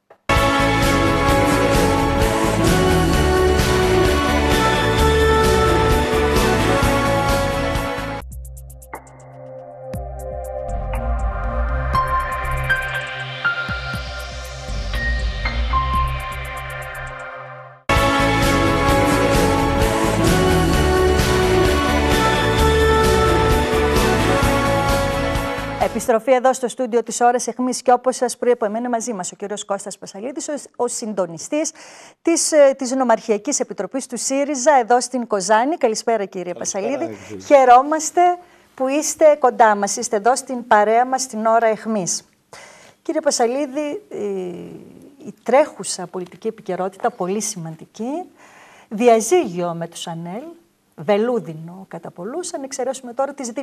Επιστροφή εδώ στο στούντιο της Ώρας Αιχμής και όπως σας προείπαμε μαζί μας ο κύριος Κώστας Πασαλίδης, ο συντονιστής της Νομαρχιακής Επιτροπής του ΣΥΡΙΖΑ εδώ στην Κοζάνη. Καλησπέρα κύριε Πασαλίδη. Χαιρόμαστε που είστε κοντά μας, είστε εδώ στην παρέα μας στην Ώρα Αιχμής. Κύριε Πασαλίδη, η τρέχουσα πολιτική επικαιρότητα πολύ σημαντική, διαζύγιο με τους ΑΝΕΛ, βελούδινο κατά πολλούς, αν εξαιρέσουμε τώρα τις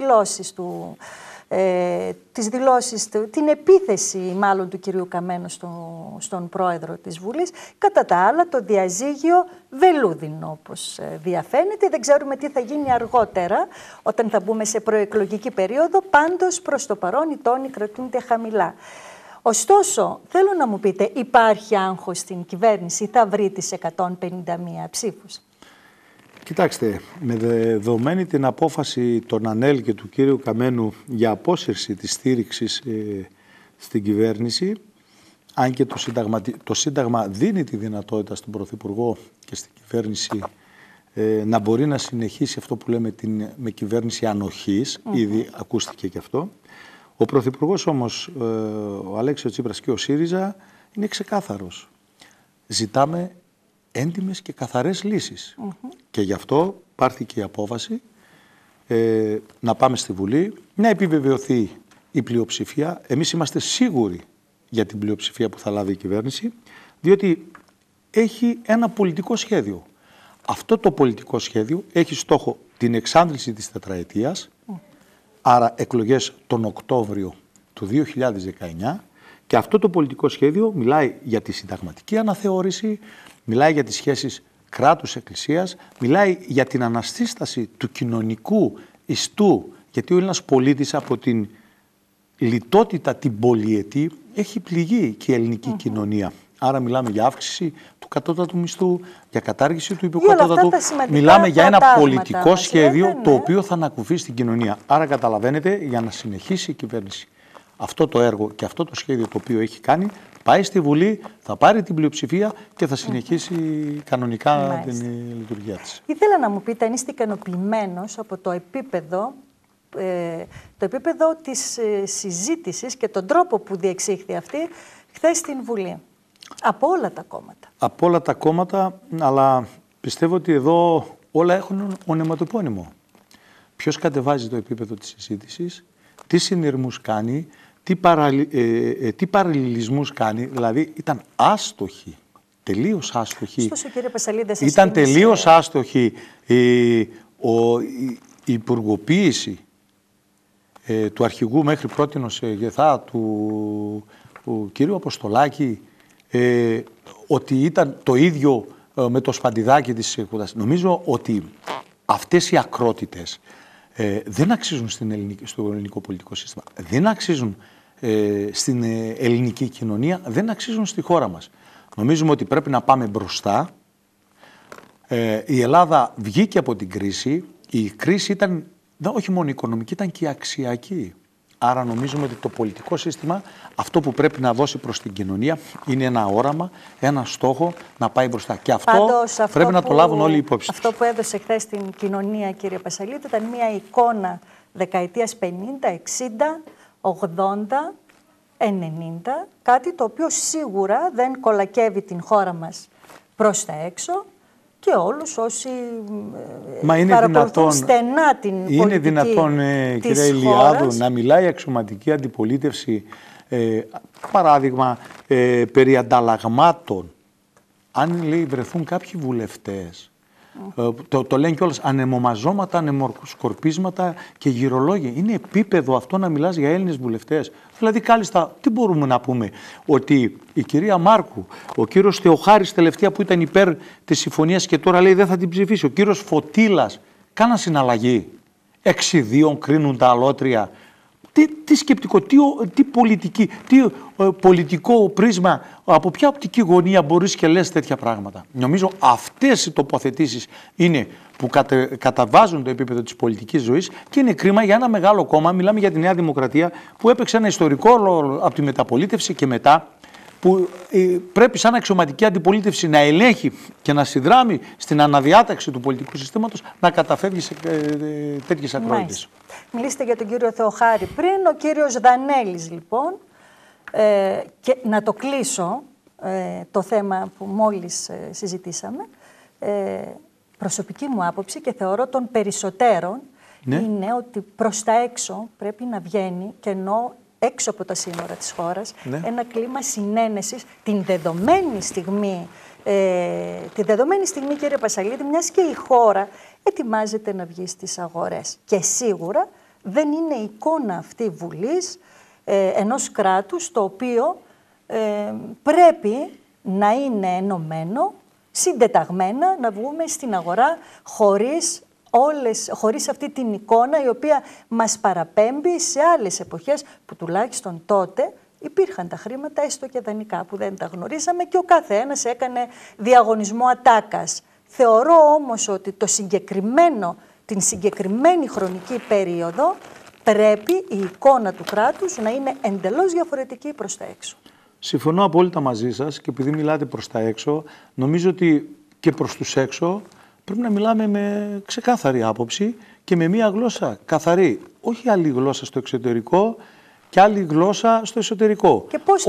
δηλώσεις του, την επίθεση μάλλον του κυρίου Καμένου στον πρόεδρο της Βουλής. Κατά τα άλλα, το διαζύγιο βελούδινο, όπως διαφαίνεται. Δεν ξέρουμε τι θα γίνει αργότερα, όταν θα μπούμε σε προεκλογική περίοδο. Πάντως, προς το παρόν, οι τόνοι κρατούνται χαμηλά. Ωστόσο, θέλω να μου πείτε, υπάρχει άγχος στην κυβέρνηση, θα βρει τις 151 ψήφους? Κοιτάξτε, με δεδομένη την απόφαση των ΑΝΕΛ και του κύριου Καμένου για απόσυρση της στήριξης στην κυβέρνηση, αν και το Σύνταγμα δίνει τη δυνατότητα στον Πρωθυπουργό και στην κυβέρνηση να μπορεί να συνεχίσει αυτό που λέμε με κυβέρνηση ανοχής, ήδη ακούστηκε και αυτό. Ο Πρωθυπουργός όμως, ο Αλέξης Τσίπρας και ο ΣΥΡΙΖΑ, είναι ξεκάθαρος. Ζητάμε έντιμες και καθαρές λύσεις. Και γι' αυτό πάρθηκε η απόφαση να πάμε στη Βουλή, να επιβεβαιωθεί η πλειοψηφία. Εμείς είμαστε σίγουροι για την πλειοψηφία που θα λάβει η κυβέρνηση, διότι έχει ένα πολιτικό σχέδιο. Αυτό το πολιτικό σχέδιο έχει στόχο την εξάντληση της τετραετίας, άρα εκλογές τον Οκτώβριο του 2019, και αυτό το πολιτικό σχέδιο μιλάει για τη συνταγματική αναθεώρηση, μιλάει για τις σχέσεις κράτους-εκκλησίας, μιλάει για την αναστίσταση του κοινωνικού ιστού, γιατί ο Έλληνας πολίτης από την λιτότητα την πολυετή έχει πληγεί και η ελληνική κοινωνία Άρα μιλάμε για αύξηση του κατώτατου μισθού, για κατάργηση του υποκατώτατου. Μιλάμε για ένα πολιτικό σχέδιο το οποίο θα ανακουφίσει την κοινωνία. Άρα καταλαβαίνετε, για να συνεχίσει η κυβέρνηση αυτό το έργο και αυτό το σχέδιο το οποίο έχει κάνει, πάει στη Βουλή, θα πάρει την πλειοψηφία και θα συνεχίσει κανονικά την λειτουργία της. Ήθελα να μου πείτε αν είστε ικανοποιημένος από το επίπεδο της συζήτησης και τον τρόπο που διεξήχθη αυτή χθες στην Βουλή. Από όλα τα κόμματα. Από όλα τα κόμματα, αλλά πιστεύω ότι εδώ όλα έχουν ονεματοπώνυμο. Ποιος κατεβάζει το επίπεδο της συζήτησης, τι συνειρμούς κάνει, τι παραλληλισμούς κάνει, δηλαδή ήταν άστοχη, τελείως άστοχη. Ωστόσο, κύριε Πασαλίδη, ήταν τελείως άστοχη η υπουργοποίηση του αρχηγού μέχρι πρότινος γεθά του κύριου Αποστολάκη, ότι ήταν το ίδιο με το σπαντιδάκι της εκπαίδευσης. Νομίζω ότι αυτές οι ακρότητες δεν αξίζουν στο ελληνικό πολιτικό σύστημα, δεν αξίζουν στην ελληνική κοινωνία, δεν αξίζουν στη χώρα μας. Νομίζουμε ότι πρέπει να πάμε μπροστά. Η Ελλάδα βγήκε από την κρίση. Η κρίση ήταν όχι μόνο οικονομική, ήταν και αξιακή. Άρα νομίζουμε ότι το πολιτικό σύστημα αυτό που πρέπει να δώσει προς την κοινωνία είναι ένα όραμα, ένα στόχο να πάει μπροστά. Και αυτό πρέπει να το λάβουν όλοι οι υπόψη. Αυτό που έδωσε χθες στην κοινωνία, κύριε Πασαλίδη, ήταν μια εικόνα δεκαετίας 50, 60, 80, 90, κάτι το οποίο σίγουρα δεν κολακεύει την χώρα μας προς τα έξω και όλους όσοι παρακολουθούν στενά την πολιτική της χώρας. Είναι δυνατόν, κυρία Ηλιάδου, να μιλάει η αξιωματική αντιπολίτευση, παράδειγμα, περί ανταλλαγμάτων, αν λέει βρεθούν κάποιοι βουλευτές, το λένε κιόλας, ανεμομαζώματα, ανεμοσκορπίσματα και γυρολόγια. Είναι επίπεδο αυτό να μιλάς για Έλληνες βουλευτές. Δηλαδή, κάλλιστα, τι μπορούμε να πούμε, ότι η κυρία Μάρκου, ο κύριος Θεοχάρης τελευταία που ήταν υπέρ της συμφωνίας και τώρα λέει δεν θα την ψηφίσει, ο κύριος Φωτήλας, κάνα συναλλαγή. 6-2 κρίνουν τα αλότρια. Τι σκεπτικό, τι πολιτικό πρίσμα, από ποια οπτική γωνία μπορείς και λες τέτοια πράγματα. Νομίζω αυτές οι τοποθετήσεις είναι που καταβάζουν το επίπεδο της πολιτικής ζωής και είναι κρίμα για ένα μεγάλο κόμμα, μιλάμε για τη Νέα Δημοκρατία, που έπαιξε ένα ιστορικό ρόλο από τη μεταπολίτευση και μετά, που πρέπει σαν αξιωματική αντιπολίτευση να ελέγχει και να συνδράμει στην αναδιάταξη του πολιτικού συστήματος, να καταφεύγει σε τέτοιες ακρότητες. Μιλήσετε για τον κύριο Θεοχάρη πριν, ο κύριος Δανέλης λοιπόν, και να το κλείσω το θέμα που μόλις συζητήσαμε, προσωπική μου άποψη και θεωρώ των περισσότερων, είναι ότι προς τα έξω πρέπει να βγαίνει, και ενώ έξω από τα σύνορα της χώρας, ένα κλίμα συνένεσης την δεδομένη στιγμή, κύριε Πασαλίδη, μιας και η χώρα ετοιμάζεται να βγει στις αγορές. Και σίγουρα δεν είναι εικόνα αυτή Βουλής ενός κράτους το οποίο πρέπει να είναι ενωμένο, συντεταγμένα, να βγούμε στην αγορά χωρίς αυτή την εικόνα η οποία μας παραπέμπει σε άλλες εποχές που τουλάχιστον τότε υπήρχαν τα χρήματα έστω και δανεικά που δεν τα γνωρίζαμε και ο καθένας έκανε διαγωνισμό ατάκας. Θεωρώ όμως ότι την συγκεκριμένη χρονική περίοδο πρέπει η εικόνα του κράτους να είναι εντελώς διαφορετική προς τα έξω. Συμφωνώ απόλυτα μαζί σας και επειδή μιλάτε προς τα έξω, νομίζω ότι και προς τους έξω πρέπει να μιλάμε με ξεκάθαρη άποψη και με μία γλώσσα καθαρή. Όχι άλλη γλώσσα στο εξωτερικό και άλλη γλώσσα στο εσωτερικό. Και πώς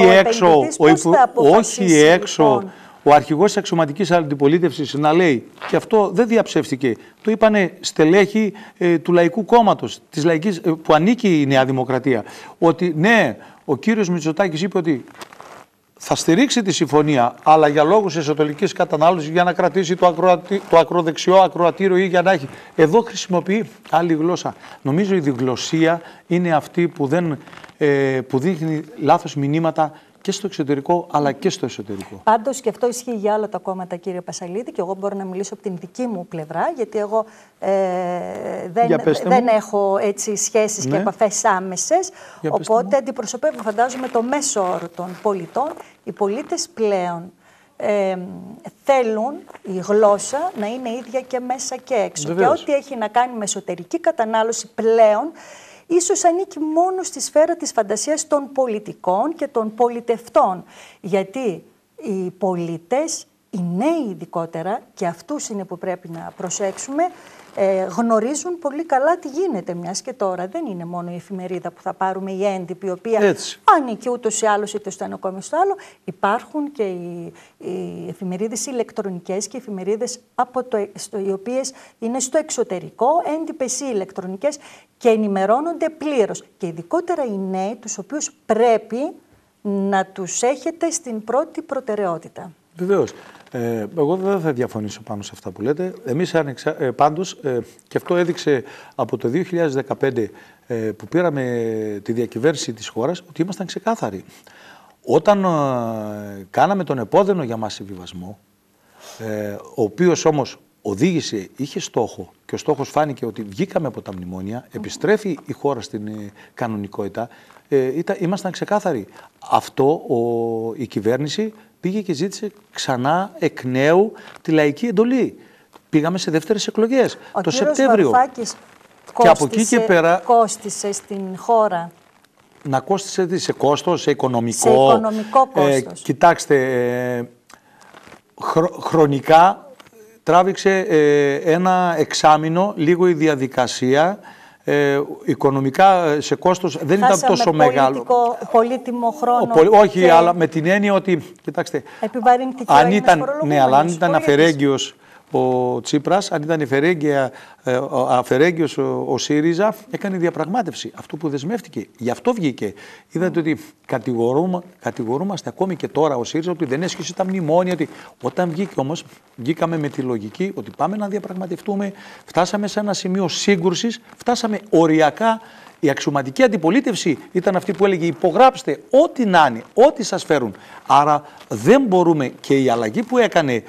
όχι έξω ο αρχηγός της αξιωματικής αντιπολίτευσης να λέει, και αυτό δεν διαψεύστηκε, το είπανε στελέχη του Λαϊκού Κόμματος, της Λαϊκής, που ανήκει η Νέα Δημοκρατία, ότι ναι, ο κύριος Μητσοτάκης είπε ότι θα στηρίξει τη συμφωνία, αλλά για λόγους εσωτερικής κατανάλωσης, για να κρατήσει το ακροδεξιό ακροατήριο ή για να έχει. Εδώ χρησιμοποιεί άλλη γλώσσα. Νομίζω η διγλωσσία είναι αυτή που δείχνει λάθος μηνύματα και στο εξωτερικό αλλά και στο εσωτερικό. Πάντως και αυτό ισχύει για όλα τα κόμματα, κύριε Πασαλίδη, και εγώ μπορώ να μιλήσω από την δική μου πλευρά, γιατί εγώ δεν έχω έτσι σχέσεις και επαφές άμεσες, οπότε αντιπροσωπεύω, φαντάζομαι, το μέσο όρο των πολιτών. Οι πολίτες πλέον θέλουν η γλώσσα να είναι ίδια και μέσα και έξω. Βεβαίως. Και ό,τι έχει να κάνει με εσωτερική κατανάλωση πλέον ίσως ανήκει μόνο στη σφαίρα της φαντασίας των πολιτικών και των πολιτευτών. Γιατί οι πολίτες, οι νέοι ειδικότερα, και αυτούς είναι που πρέπει να προσέξουμε, γνωρίζουν πολύ καλά τι γίνεται, μιας και τώρα δεν είναι μόνο η εφημερίδα που θα πάρουμε, η έντυπη, η οποία ανήκει ούτως ή άλλως είτε στο ένα κόμμα ή στο άλλο. Υπάρχουν και οι εφημερίδες ηλεκτρονικές και οι εφημερίδες οι οποίες είναι στο εξωτερικό, έντυπες ή ηλεκτρονικές, και ενημερώνονται πλήρως. Και ειδικότερα οι νέοι, τους οποίους πρέπει να τους έχετε στην πρώτη προτεραιότητα. Βεβαίως. Εγώ δεν θα διαφωνήσω πάνω σε αυτά που λέτε. Εμείς πάντως, και αυτό έδειξε από το 2015 που πήραμε τη διακυβέρνηση της χώρας, ότι ήμασταν ξεκάθαροι. Όταν κάναμε τον επώδυνο για μας συμβιβασμό, ο οποίος όμως οδήγησε, είχε στόχο, και ο στόχος φάνηκε ότι βγήκαμε από τα μνημόνια, επιστρέφει η χώρα στην κανονικότητα, ήμασταν ξεκάθαροι. Αυτό η κυβέρνηση πήγε και ζήτησε ξανά εκ νέου τη λαϊκή εντολή. Πήγαμε σε δεύτερες εκλογές το Σεπτέμβριο. Και από εκεί και πέρα κόστισε στην χώρα. Να κόστισε σε κόστος, σε οικονομικό. Σε οικονομικό κόστος. Κοιτάξτε, χρονικά τράβηξε ένα εξάμηνο λίγο η διαδικασία. Οικονομικά σε κόστος δεν ήταν τόσο μεγάλο. Πολύτιμο χρόνο. Όχι, αλλά με την έννοια ότι, κοιτάξτε, αν ήταν αφαιρέγγιος ο Τσίπρας, αν ήταν αφαιρέγγιος ο ΣΥΡΙΖΑ, έκανε διαπραγμάτευση. Αυτό που δεσμεύτηκε. Γι' αυτό βγήκε. Είδατε ότι κατηγορούμαστε ακόμη και τώρα ο ΣΥΡΙΖΑ ότι δεν έσχισε τα μνημόνια. Ότι όταν βγήκε όμως, βγήκαμε με τη λογική ότι πάμε να διαπραγματευτούμε. Φτάσαμε σε ένα σημείο σύγκρουσης, φτάσαμε οριακά. Η αξιωματική αντιπολίτευση ήταν αυτή που έλεγε υπογράψτε ό,τι να είναι, ό,τι σας φέρουν. Άρα δεν μπορούμε, και η αλλαγή που έκανε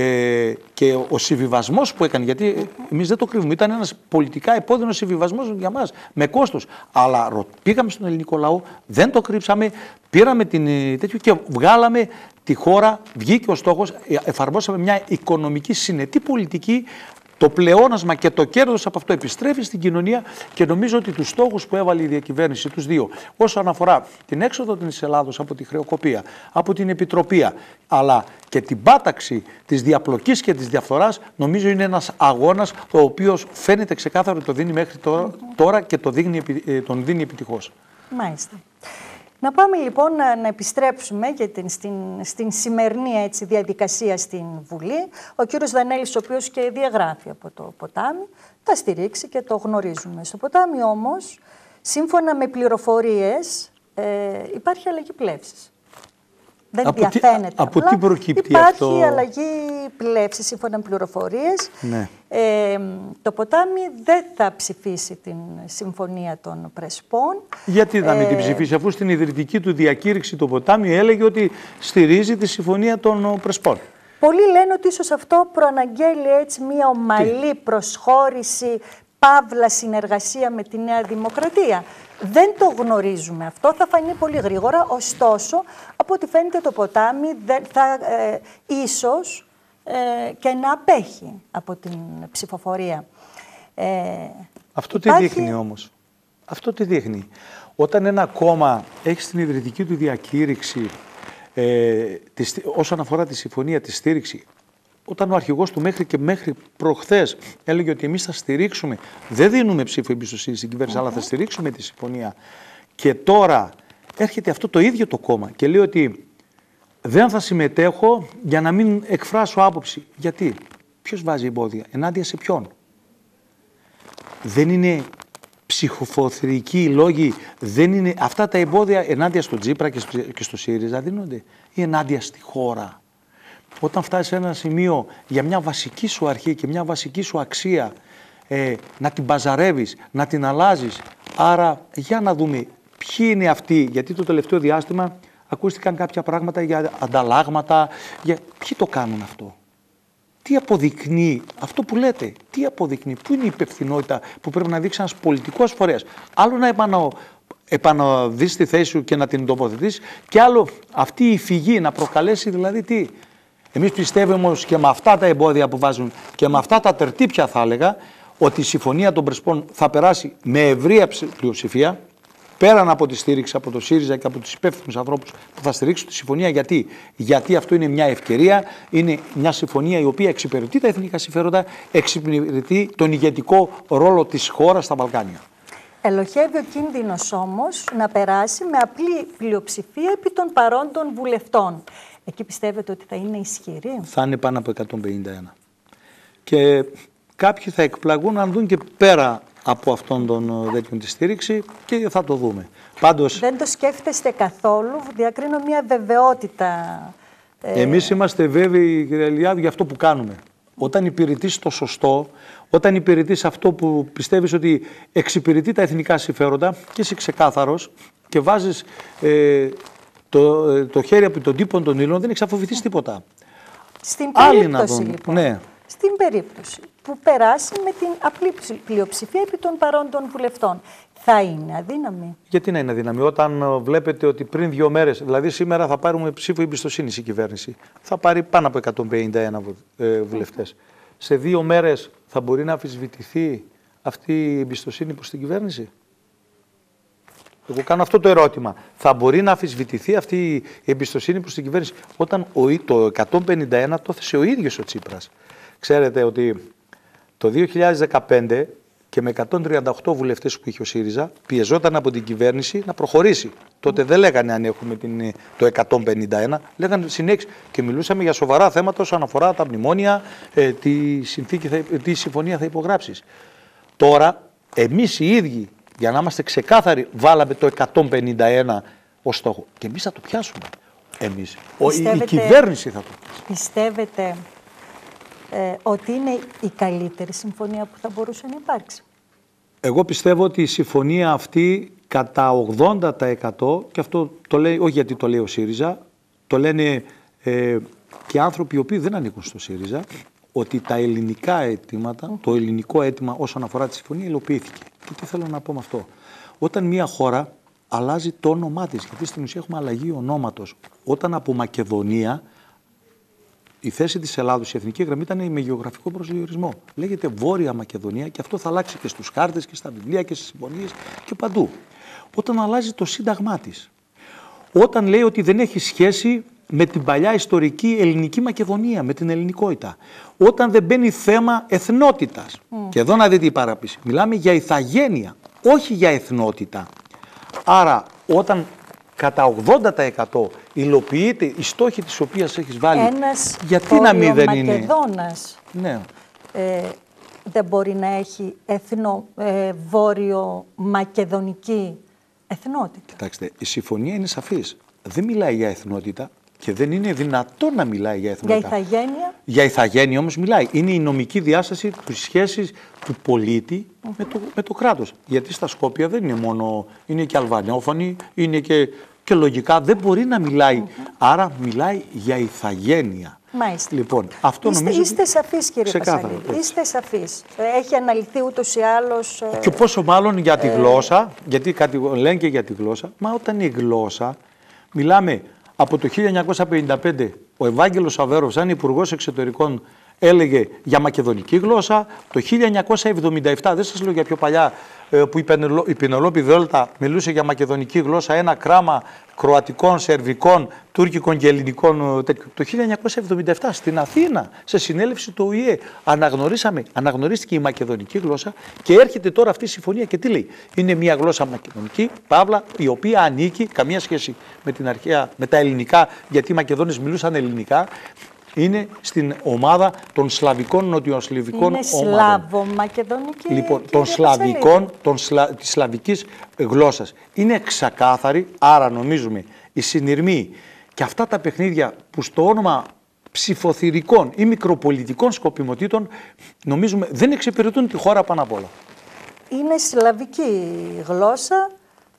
και ο συμβιβασμός που έκανε, γιατί εμείς δεν το κρύβουμε, ήταν ένας πολιτικά επώδυνος συμβιβασμός για μας, με κόστος. Αλλά πήγαμε στον ελληνικό λαό, δεν το κρύψαμε, πήραμε την τέτοιο και βγάλαμε τη χώρα, βγήκε ο στόχος, εφαρμόσαμε μια οικονομική συνετή πολιτική. Το πλεόνασμα και το κέρδος από αυτό επιστρέφει στην κοινωνία και νομίζω ότι τους στόχους που έβαλε η διακυβέρνηση, τους δύο, όσον αφορά την έξοδο της Ελλάδος από τη χρεοκοπία, από την επιτροπία, αλλά και την πάταξη της διαπλοκής και της διαφθοράς, νομίζω είναι ένας αγώνας ο οποίος φαίνεται ξεκάθαρο ότι το δίνει μέχρι τώρα και τον δίνει επιτυχώς. Μάλιστα. Να πάμε λοιπόν να επιστρέψουμε και στην σημερινή διαδικασία στην Βουλή. Ο κύριος Δανέλης, ο οποίος και διαγράφει από το ποτάμι, θα στηρίξει και το γνωρίζουμε. Στο ποτάμι όμως, σύμφωνα με πληροφορίες, υπάρχει αλλαγή πλεύσης. Δεν διαφαίνεται. Από τι προκύπτει υπάρχει αυτό? Υπάρχει αλλαγή πλεύσης σύμφωνα με πληροφορίες. Ναι. Το ποτάμι δεν θα ψηφίσει την συμφωνία των Πρεσπών. Γιατί να μην την ψηφίσει, αφού στην ιδρυτική του διακήρυξη το ποτάμι έλεγε ότι στηρίζει τη συμφωνία των Πρεσπών. Πολλοί λένε ότι ίσως αυτό προαναγγέλει έτσι μια ομαλή προσχώρηση, παύλα συνεργασία με τη Νέα Δημοκρατία. Δεν το γνωρίζουμε αυτό, θα φανεί πολύ γρήγορα, ωστόσο, από ό,τι φαίνεται το ποτάμι θα ίσως και να απέχει από την ψηφοφορία. Αυτό τι δείχνει όμως? Αυτό τι δείχνει? Όταν ένα κόμμα έχει στην ιδρυτική του διακήρυξη όσον αφορά τη συμφωνία, τη στήριξη, όταν ο αρχηγός του μέχρι προχθές έλεγε ότι εμείς θα στηρίξουμε, δεν δίνουμε ψήφο εμπιστοσύνη στην κυβέρνηση, αλλά θα στηρίξουμε τη συμφωνία, και τώρα έρχεται αυτό το ίδιο το κόμμα και λέει ότι δεν θα συμμετέχω για να μην εκφράσω άποψη. Γιατί? Ποιος βάζει εμπόδια? Ενάντια σε ποιον? Δεν είναι ψυχοφοθρικοί λόγοι? Δεν είναι αυτά τα εμπόδια ενάντια στο Τσίπρα και στο ΣΥΡΙΖΑ δίνονται, ή ενάντια στη χώρα? Όταν φτάσεις σε ένα σημείο για μια βασική σου αρχή και μια βασική σου αξία, να την παζαρεύεις, να την αλλάζεις. Άρα για να δούμε ποιοι είναι αυτοί, γιατί το τελευταίο διάστημα ακούστηκαν κάποια πράγματα για ανταλλάγματα. Ποιοι το κάνουν αυτό? Τι αποδεικνύει αυτό που λέτε? Τι αποδεικνύει? Πού είναι η υπευθυνότητα που πρέπει να δείξει ένας πολιτικός φορέας? Άλλο να επαναδείς τη θέση σου και να την τοποθετήσεις, και άλλο αυτή η φυγή να προκαλέσει δηλαδή τι? Εμείς πιστεύουμε όμως και με αυτά τα εμπόδια που βάζουν και με αυτά τα τερτύπια, θα έλεγα, ότι η Συμφωνία των Πρεσπών θα περάσει με ευρεία πλειοψηφία, πέραν από τη στήριξη από το ΣΥΡΙΖΑ και από τους υπεύθυνους ανθρώπους που θα στηρίξουν τη συμφωνία. Γιατί αυτό είναι μια ευκαιρία, είναι μια συμφωνία η οποία εξυπηρετεί τα εθνικά συμφέροντα, εξυπηρετεί τον ηγετικό ρόλο της χώρας στα Βαλκάνια. Ελοχεύει ο κίνδυνος όμως να περάσει με απλή πλειοψηφία επί των παρόντων βουλευτών. Εκεί πιστεύετε ότι θα είναι ισχυρή? Θα είναι πάνω από 151. Και κάποιοι θα εκπλαγούν αν δουν και πέρα από αυτόν τον τέτοιον τη στήριξη, και θα το δούμε. Πάντως, δεν το σκέφτεστε καθόλου? Διακρίνω μια βεβαιότητα. Εμείς είμαστε βέβαιοι, κύριε Ηλιάδου, για αυτό που κάνουμε. Όταν υπηρετείς το σωστό, όταν υπηρετείς αυτό που πιστεύεις ότι εξυπηρετεί τα εθνικά συμφέροντα και είσαι ξεκάθαρος και βάζεις το χέρι από τον τύπο των ήλων, δεν έχεις αφοβηθείς τίποτα. Στην περίπτωση λοιπόν, ναι. Στην περίπτωση που περάσει με την απλή πλειοψηφία επί των παρόντων βουλευτών, θα είναι αδύναμη? Γιατί να είναι αδύναμη? Όταν βλέπετε ότι πριν 2 μέρες, δηλαδή σήμερα θα πάρουμε ψήφο εμπιστοσύνη η κυβέρνηση, θα πάρει πάνω από 151 βουλευτές. Σε 2 μέρες θα μπορεί να αμφισβητηθεί αυτή η εμπιστοσύνη προς την κυβέρνηση? Εγώ κάνω αυτό το ερώτημα. Θα μπορεί να αμφισβητηθεί αυτή η εμπιστοσύνη προς την κυβέρνηση όταν το 151 το έθεσε ο ίδιος ο Τσίπρας? Ξέρετε ότι το 2015 και με 138 βουλευτές που είχε ο ΣΥΡΙΖΑ πιεζόταν από την κυβέρνηση να προχωρήσει. Τότε δεν λέγανε αν έχουμε το 151, λέγανε συνέχιση και μιλούσαμε για σοβαρά θέματα όσον αφορά τα μνημόνια, τι συμφωνία θα υπογράψεις. Τώρα εμείς οι ίδιοι, για να είμαστε ξεκάθαροι, βάλαμε το 151 ως στόχο και εμείς θα το πιάσουμε. Εμείς. Η κυβέρνηση θα το πιάσει. Πιστεύετε ότι είναι η καλύτερη συμφωνία που θα μπορούσε να υπάρξει? Εγώ πιστεύω ότι η συμφωνία αυτή κατά 80%, και αυτό το λέει, όχι γιατί το λέει ο ΣΥΡΙΖΑ, το λένε και άνθρωποι οι οποίοι δεν ανήκουν στο ΣΥΡΙΖΑ, ότι τα ελληνικά αιτήματα, το ελληνικό αίτημα όσον αφορά τη συμφωνία υλοποιήθηκε. Και τι θέλω να πω με αυτό? Όταν μια χώρα αλλάζει το όνομά της, γιατί στην ουσία έχουμε αλλαγή ονόματος, όταν από Μακεδονία η θέση της Ελλάδος, η εθνική γραμμή ήταν με γεωγραφικό προσδιορισμό. Λέγεται Βόρεια Μακεδονία και αυτό θα αλλάξει και στους χάρτες και στα βιβλία και στις συμφωνίες και παντού. Όταν αλλάζει το σύνταγμά της, όταν λέει ότι δεν έχει σχέση με την παλιά ιστορική ελληνική Μακεδονία, με την ελληνικότητα, όταν δεν μπαίνει θέμα εθνότητας. Και εδώ να δείτε η παράπτωση. Μιλάμε για ηθαγένεια, όχι για εθνότητα. Άρα όταν κατά 80% υλοποιείται η στόχη της οποίας έχεις βάλει, γιατί να μην δεν είναι? Μακεδόνας ναι. Δεν μπορεί να έχει βόρειο-μακεδονική εθνότητα. Κοιτάξτε, η συμφωνία είναι σαφής. Δεν μιλάει για εθνότητα και δεν είναι δυνατόν να μιλάει για εθνότητα. Για ηθαγένεια. Για ηθαγένεια όμως μιλάει. Είναι η νομική διάσταση της σχέσης του πολίτη με το κράτος. Γιατί στα Σκόπια δεν είναι μόνο, είναι και αλβανόφωνοι, είναι και λογικά δεν μπορεί να μιλάει. Άρα μιλάει για ηθαγένεια. Μάλιστα. Λοιπόν, αυτό νομίζω... Είστε σαφείς, κύριε Πασαλίδη. Είστε σαφείς. Έχει αναλυθεί ούτως ή άλλως... Και πόσο μάλλον για τη γλώσσα, γιατί κάτι λένε και για τη γλώσσα, μα όταν η γλώσσα, μιλάμε από το 1955, ο Ευάγγελος Αβέροφ, σαν υπουργός εξωτερικών, έλεγε για μακεδονική γλώσσα. Το 1977, δεν σας λέω για πιο παλιά, που η Πινελόπη Δόλτα μιλούσε για μακεδονική γλώσσα, ένα κράμα κροατικών, σερβικών, τουρκικών και ελληνικών. Το 1977 στην Αθήνα, σε συνέλευση του ΟΗΕ, αναγνωρίστηκε η μακεδονική γλώσσα και έρχεται τώρα αυτή η συμφωνία και τι λέει? Είναι μια γλώσσα μακεδονική, παύλα, η οποία ανήκει, καμία σχέση με τα ελληνικά, γιατί οι Μακεδόνες μιλούσαν ελληνικά. Είναι στην ομάδα των σλαβικών νοτιοσλαβικών ομάδων. Είναι σλάβο-μακεδονική. Λοιπόν, των σλαβικών, της σλαβικής γλώσσας. Είναι ξεκάθαρη, άρα νομίζουμε οι συνειρμοί και αυτά τα παιχνίδια που στο όνομα ψηφοθυρικών ή μικροπολιτικών σκοπιμοτήτων νομίζουμε δεν εξυπηρετούν τη χώρα πάνω απ' όλα. Είναι σλαβική γλώσσα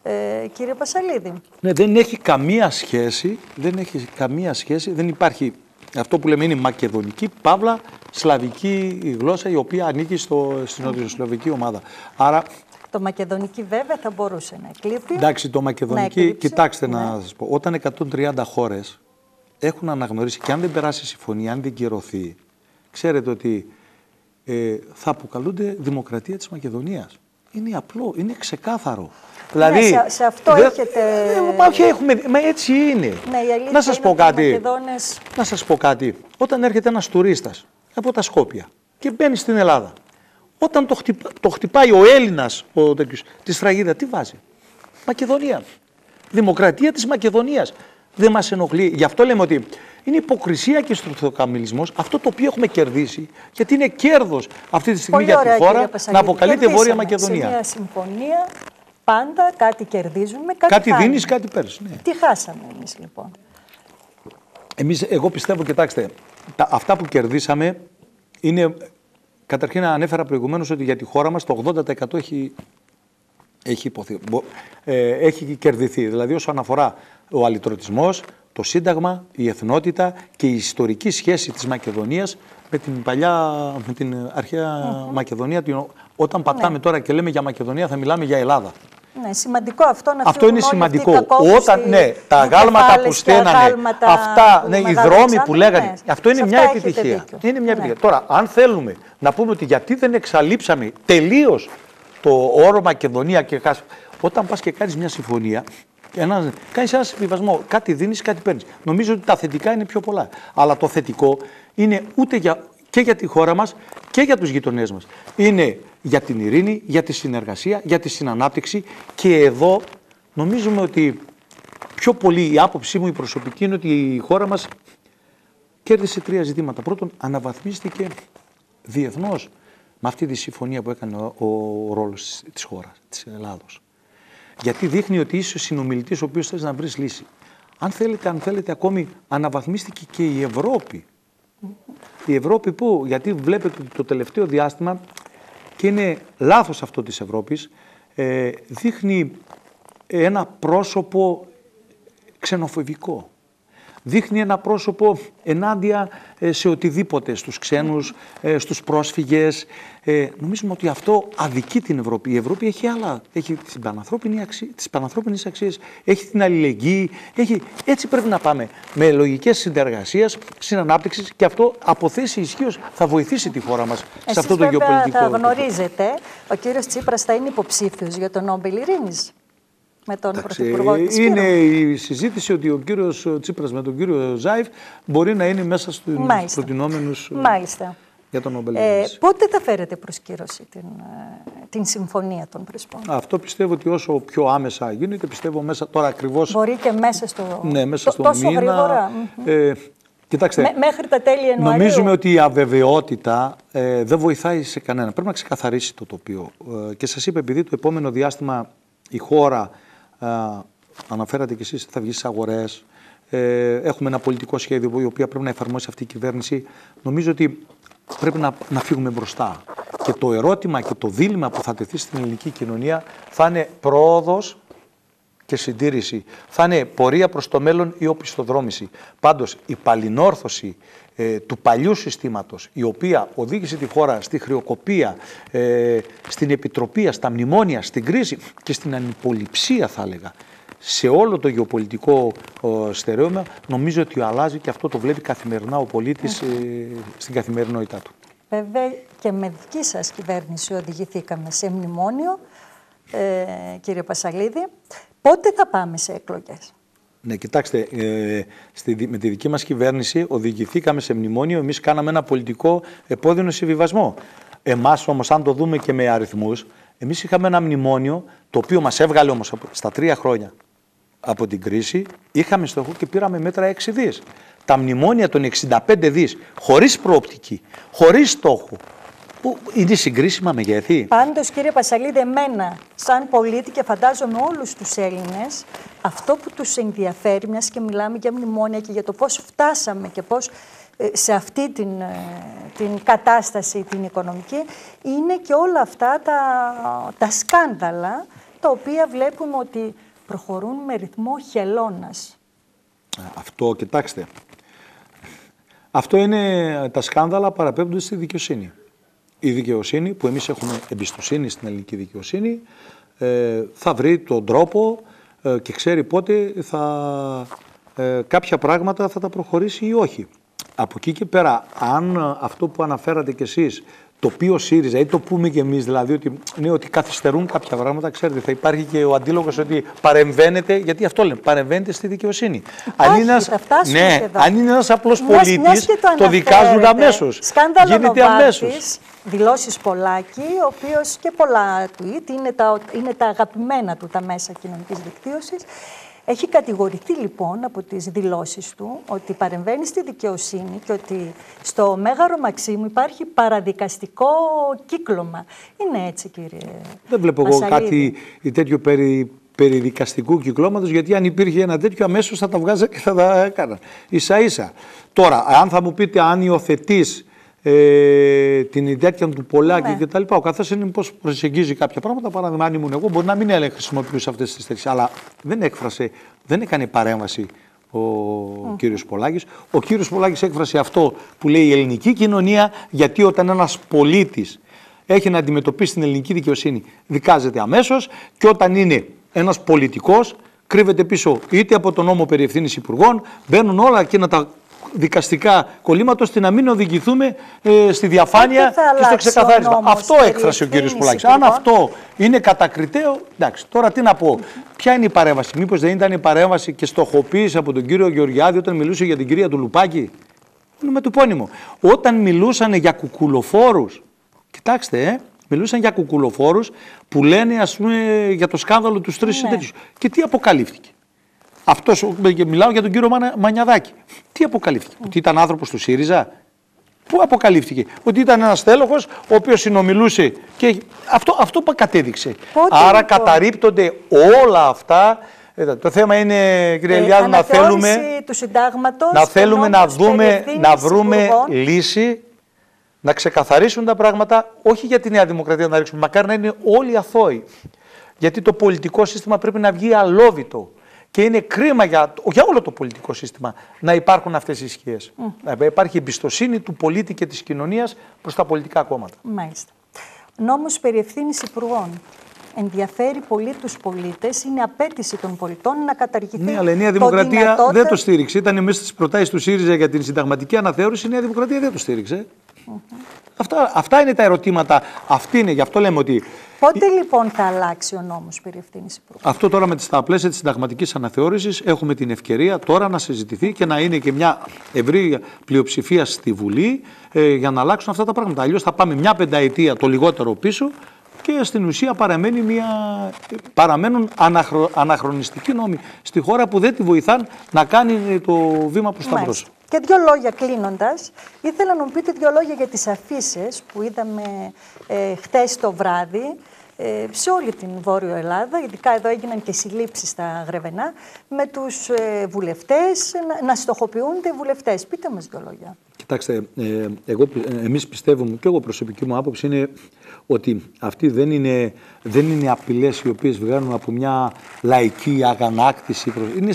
κύριε Πασαλίδη. Ναι, δεν έχει καμία σχέση, δεν υπάρχει αυτό που λέμε είναι μακεδονική, παύλα, σλαβική γλώσσα η οποία ανήκει στην νοτιοσλαβική ομάδα. Άρα, το μακεδονική βέβαια θα μπορούσε να εκλείπει. Εντάξει, το μακεδονική, κοιτάξτε να σας πω, όταν 130 χώρες έχουν αναγνωρίσει και αν δεν περάσει συμφωνία, αν δεν κυρωθεί, ξέρετε ότι θα αποκαλούνται Δημοκρατία της Μακεδονίας. Είναι απλό, είναι ξεκάθαρο. Δηλαδή, σε αυτό έχετε... Μα έτσι είναι. Ναι, η αλήθεια να σας είναι πω κάτι. Μακεδόνες... Να σας πω κάτι. Όταν έρχεται ένας τουρίστας από τα Σκόπια και μπαίνει στην Ελλάδα, όταν το χτυπάει ο Έλληνας τη σφραγίδα, τι βάζει? Μακεδονία. Δημοκρατία της Μακεδονίας. Δεν μας ενοχλεί. Γι' αυτό λέμε ότι είναι υποκρισία και στρουθοκαμιλισμός αυτό το οποίο έχουμε κερδίσει, γιατί είναι κέρδος αυτή τη στιγμή για τη χώρα να αποκαλείται Βόρεια Μακεδονία. Σε μια συμφωνία πάντα κάτι κερδίζουμε, κάτι δίνεις, κάτι παίρνεις. Ναι. Τι χάσαμε εμείς λοιπόν? Εγώ πιστεύω, κοιτάξτε, αυτά που κερδίσαμε είναι, καταρχήν ανέφερα προηγουμένως ότι για τη χώρα μας το 80% έχει κερδιθεί. Δηλαδή όσον αφορά ο αλυτρωτισμός, το Σύνταγμα, η εθνότητα και η ιστορική σχέση της Μακεδονίας με την αρχαία Μακεδονία. Όταν πατάμε τώρα και λέμε για Μακεδονία θα μιλάμε για Ελλάδα. Ναι, σημαντικό αυτό να αυτό είναι σημαντικό. Τα γάλματα που στένανε, οι δρόμοι που λέγανε, αυτό είναι μια επιτυχία. Είναι μια επιτυχία. Τώρα, αν θέλουμε να πούμε ότι γιατί δεν εξαλείψαμε τελείως το όρο Μακεδονία και όταν πας και κάνεις μια συμφωνία, κάνεις ένα συμβιβασμό, κάτι δίνεις, κάτι παίρνεις. Νομίζω ότι τα θετικά είναι πιο πολλά. Αλλά το θετικό είναι και για τη χώρα μας και για τους γειτονές μας. Είναι για την ειρήνη, για τη συνεργασία, για τη συνανάπτυξη και εδώ νομίζουμε ότι πιο πολύ η άποψή μου η προσωπική είναι ότι η χώρα μας κέρδισε 3 ζητήματα. Πρώτον, αναβαθμίστηκε διεθνώς με αυτή τη συμφωνία που έκανε ο ρόλος της χώρας, της Ελλάδος. Γιατί δείχνει ότι είσαι ο συνομιλητής ο οποίος θες να βρεις λύση. Αν θέλετε ακόμη αναβαθμίστηκε και η Ευρώπη. Η Ευρώπη που, γιατί βλέπετε το τελευταίο διάστημα και είναι λάθος αυτό της Ευρώπης, δείχνει ένα πρόσωπο ξενοφοβικό. Δείχνει ένα πρόσωπο ενάντια σε οτιδήποτε, στους ξένους, στους πρόσφυγες. Νομίζουμε ότι αυτό αδικεί την Ευρώπη. Η Ευρώπη έχει τις πανανθρώπινες αξίες, έχει την αλληλεγγύη, έτσι πρέπει να πάμε. Με λογικές συνεργασίες, συνανάπτυξης και αυτό από θέση ισχύως θα βοηθήσει τη χώρα μας σε αυτό το γεωπολιτικό. Θα γνωρίζετε, ο κύριος Τσίπρας θα είναι υποψήφιος για τον Νόμπελ Ειρήνης. Με τον Πρωθυπουργό της είναι η συζήτηση ότι ο κύριος Τσίπρας με τον κύριο Ζάιφ μπορεί να είναι μέσα στους προτινόμενους για τον Νόμπελ. Πότε θα φέρετε προς κύρωση την συμφωνία των Πρεσπών? Αυτό πιστεύω ότι όσο πιο άμεσα γίνεται, πιστεύω μέσα τώρα ακριβώς... Μπορεί και μέσα στο, μέσα στο τόσο μήνα. Γρήγορα. Κοιτάξτε, μέχρι τα τέλη Ιανουαρίου. Νομίζουμε ότι η αβεβαιότητα δεν βοηθάει σε κανένα. Πρέπει να ξεκαθαρίσει το τοπίο. Και σας είπα, επειδή το επόμενο διάστημα η χώρα... αναφέρατε κι εσείς, θα βγει στις αγορές. Έχουμε ένα πολιτικό σχέδιο η οποία πρέπει να εφαρμόσει αυτή η κυβέρνηση. Νομίζω ότι πρέπει να φύγουμε μπροστά. Και το ερώτημα και το δίλημμα που θα τεθεί στην ελληνική κοινωνία θα είναι πρόοδος και συντήρηση. Θα είναι πορεία προς το μέλλον ή οπισθοδρόμηση. Πάντως η παλινόρθωση του παλιού συστήματος, η οποία οδήγησε τη χώρα στη χρεοκοπία, στην επιτροπία, στα μνημόνια, στην κρίση και στην ανυποληψία, θα έλεγα, σε όλο το γεωπολιτικό στερέωμα, νομίζω ότι αλλάζει και αυτό το βλέπει καθημερινά ο πολίτης στην καθημερινότητά του. Βέβαια και με δική σας κυβέρνηση οδηγηθήκαμε σε μνημόνιο, κύριε Πασαλίδη. Πότε θα πάμε σε εκλογές? Ναι, κοιτάξτε, με τη δική μας κυβέρνηση οδηγηθήκαμε σε μνημόνιο, εμείς κάναμε ένα πολιτικό επώδυνο συμβιβασμό. Εμάς όμως, αν το δούμε και με αριθμούς, εμείς είχαμε ένα μνημόνιο, το οποίο μας έβγαλε όμως στα 3 χρόνια από την κρίση, είχαμε στόχο και πήραμε μέτρα 6 δις. Τα μνημόνια των 65 δις, χωρίς προοπτική, χωρίς στόχο, που είναι συγκρίσιμα μεγέθη. Πάντως, κύριε Πασαλίδη, εμένα, σαν πολίτη και φαντάζομαι όλους τους Έλληνες, αυτό που τους ενδιαφέρει, μιας και μιλάμε για μνημόνια και για το πώς φτάσαμε και πώς σε αυτή την κατάσταση την οικονομική, είναι και όλα αυτά τα σκάνδαλα, τα οποία βλέπουμε ότι προχωρούν με ρυθμό χελώνας. Αυτό, κοιτάξτε, αυτό είναι τα σκάνδαλα παραπέμπτονται στη δικαιοσύνη. Η δικαιοσύνη, που εμείς έχουμε εμπιστοσύνη στην ελληνική δικαιοσύνη, θα βρει τον τρόπο και ξέρει πότε κάποια πράγματα θα τα προχωρήσει ή όχι. Από εκεί και πέρα, αν αυτό που αναφέρατε κι εσείς, το οποίο ΣΥΡΙΖΑ ή το πούμε κι εμείς, δηλαδή ότι καθυστερούν κάποια πράγματα, ξέρετε, θα υπάρχει και ο αντίλογος ότι παρεμβαίνετε, γιατί αυτό λέμε, παρεμβαίνετε στη δικαιοσύνη. Αν είναι ένας απλός πολίτης, το δικάζουν αμέσως. Σκάνδαλο Νοβάρτης, δηλώσεις Πολάκη, ο οποίος και πολλά tweet, είναι τα αγαπημένα του τα μέσα κοινωνικής δικτύωσης. Έχει κατηγορηθεί λοιπόν από τις δηλώσεις του ότι παρεμβαίνει στη δικαιοσύνη και ότι στο Μέγαρο Μαξίμου υπάρχει παραδικαστικό κύκλωμα. Είναι έτσι, κύριε Δεν βλέπω εγώ κάτι τέτοιο περί δικαστικού κυκλώματος, γιατί αν υπήρχε ένα τέτοιο αμέσως θα τα βγάζα και θα τα έκανα. Ίσα-ίσα. Τώρα, αν θα μου πείτε αν υιοθετείς την ιδέα του Πολάκη κτλ. Ο καθένας είναι πώς προσεγγίζει κάποια πράγματα. Παράδειγμα, αν ήμουν εγώ, μπορεί να μην χρησιμοποιούσε αυτές τις θέσεις, αλλά δεν έκανε παρέμβαση ο κύριος Πολάκης. Ο κύριος Πολάκης έκφρασε αυτό που λέει η ελληνική κοινωνία, γιατί όταν ένας πολίτης έχει να αντιμετωπίσει την ελληνική δικαιοσύνη, δικάζεται αμέσως, και όταν είναι ένας πολιτικός, κρύβεται πίσω είτε από τον νόμο περί ευθύνης υπουργών, μπαίνουν όλα εκείνα τα δικαστικά κολλήματα ώστε να μην οδηγηθούμε στη διαφάνεια και στο ξεκαθάρισμα. Αυτό έκφρασε ο κύριος Πολάκης. Αν αυτό είναι κατακριτέο, εντάξει, τώρα τι να πω. Ποια είναι η παρέμβαση? Μήπως δεν ήταν η παρέμβαση και στοχοποίηση από τον κύριο Γεωργιάδη όταν μιλούσε για την κυρία του Λουπάκη? Είναι με το επώνυμο. Όταν μιλούσαν για κουκουλοφόρους, κοιτάξτε, μιλούσαν για κουκουλοφόρους που λένε, ας πούμε, για το σκάνδαλο τους 3 συντέτριους. Και τι αποκαλύφθηκε? Αυτός, μιλάω για τον κύριο Μανιαδάκη. Τι αποκαλύφθηκε? Ότι ήταν άνθρωπος του ΣΥΡΙΖΑ? Πού αποκαλύφθηκε? Ότι ήταν ένας τέλοχος ο οποίος συνομιλούσε και αυτό που κατέδειξε. Άρα καταρρίπτονται όλα αυτά. Το θέμα είναι, κύριε Ελιάδου, να θέλουμε να βρούμε λύση, να ξεκαθαρίσουν τα πράγματα, όχι για τη Νέα Δημοκρατία να ρίξουμε, μακάρι να είναι όλοι αθώοι. Γιατί το πολιτικό σύστημα πρέπει να βγει αλόβητο. Και είναι κρίμα για όλο το πολιτικό σύστημα να υπάρχουν αυτές οι ισχύες. Να υπάρχει εμπιστοσύνη του πολίτη και της κοινωνίας προς τα πολιτικά κόμματα. Μάλιστα. Νόμος περί ευθύνης υπουργών. Ενδιαφέρει πολύ τους πολίτες, είναι απέτηση των πολιτών να καταργηθεί. Ναι, αλλά η Νέα Δημοκρατία δεν το στήριξε. Ήταν μέσα στις προτάσεις του ΣΥΡΙΖΑ για την συνταγματική αναθεώρηση, η Νέα Δημοκρατία δεν το στήριξε. Αυτά είναι τα ερωτήματα. Γι' αυτό λέμε ότι. Πότε λοιπόν θα αλλάξει ο νόμος περί ευθύνης υπουργών? Αυτό τώρα στα πλαίσια της συνταγματικής αναθεώρησης έχουμε την ευκαιρία τώρα να συζητηθεί και να είναι και μια ευρύ πλειοψηφία στη Βουλή για να αλλάξουν αυτά τα πράγματα. Αλλιώς θα πάμε μια πενταετία το λιγότερο πίσω και στην ουσία παραμένουν αναχρονιστικοί νόμοι στη χώρα που δεν τη βοηθάν να κάνει το βήμα προς τα μπρος. Και 2 λόγια κλείνοντας, ήθελα να μου πείτε 2 λόγια για τις αφίσες που είδαμε χτες το βράδυ σε όλη την Βόρειο Ελλάδα, ειδικά εδώ έγιναν και συλλήψεις στα Γρεβενά, με τους βουλευτές, να στοχοποιούνται βουλευτές. Πείτε μας 2 λόγια. Κοιτάξτε, εμείς πιστεύουμε, και εγώ προσωπική μου άποψη είναι ότι αυτοί δεν είναι απειλές οι οποίες βγαίνουν από μια λαϊκή αγανάκτηση.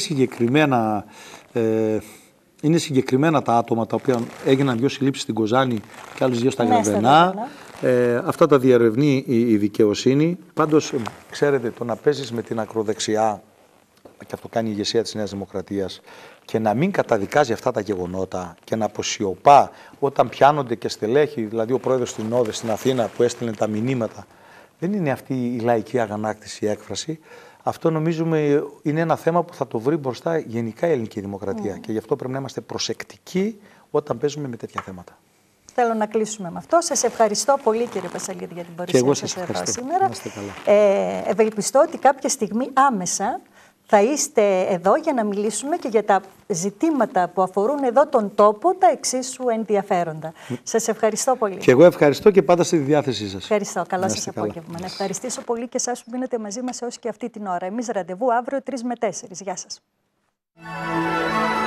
Είναι συγκεκριμένα τα άτομα τα οποία έγιναν 2 συλλήψεις στην Κοζάνη και άλλες 2 στα Γρεβενά. Αυτά τα διερευνεί η δικαιοσύνη. Πάντως, ξέρετε, το να παίζεις με την ακροδεξιά, και αυτό κάνει η ηγεσία της Νέας Δημοκρατίας, και να μην καταδικάζει αυτά τα γεγονότα και να αποσιωπά όταν πιάνονται και στελέχη, δηλαδή ο πρόεδρος της ΝΟΔΕ στην Αθήνα που έστειλε τα μηνύματα, δεν είναι αυτή η λαϊκή αγανάκτηση, η έκφραση. Αυτό νομίζουμε είναι ένα θέμα που θα το βρει μπροστά γενικά η ελληνική δημοκρατία και γι' αυτό πρέπει να είμαστε προσεκτικοί όταν παίζουμε με τέτοια θέματα. Θέλω να κλείσουμε με αυτό. Σας ευχαριστώ πολύ, κύριε Πασαλίδη, για την παρουσία σας εδώ σήμερα. Ευελπιστώ ότι κάποια στιγμή άμεσα θα είστε εδώ για να μιλήσουμε και για τα ζητήματα που αφορούν εδώ τον τόπο, τα εξίσου ενδιαφέροντα. Σας ευχαριστώ πολύ. Και εγώ ευχαριστώ και πάντα στη διάθεσή σας. Ευχαριστώ. Καλό σας απόγευμα. Να ευχαριστήσω πολύ και εσάς που μείνετε μαζί μας έως και αυτή την ώρα. Εμείς ραντεβού αύριο 3 με 4. Γεια σας.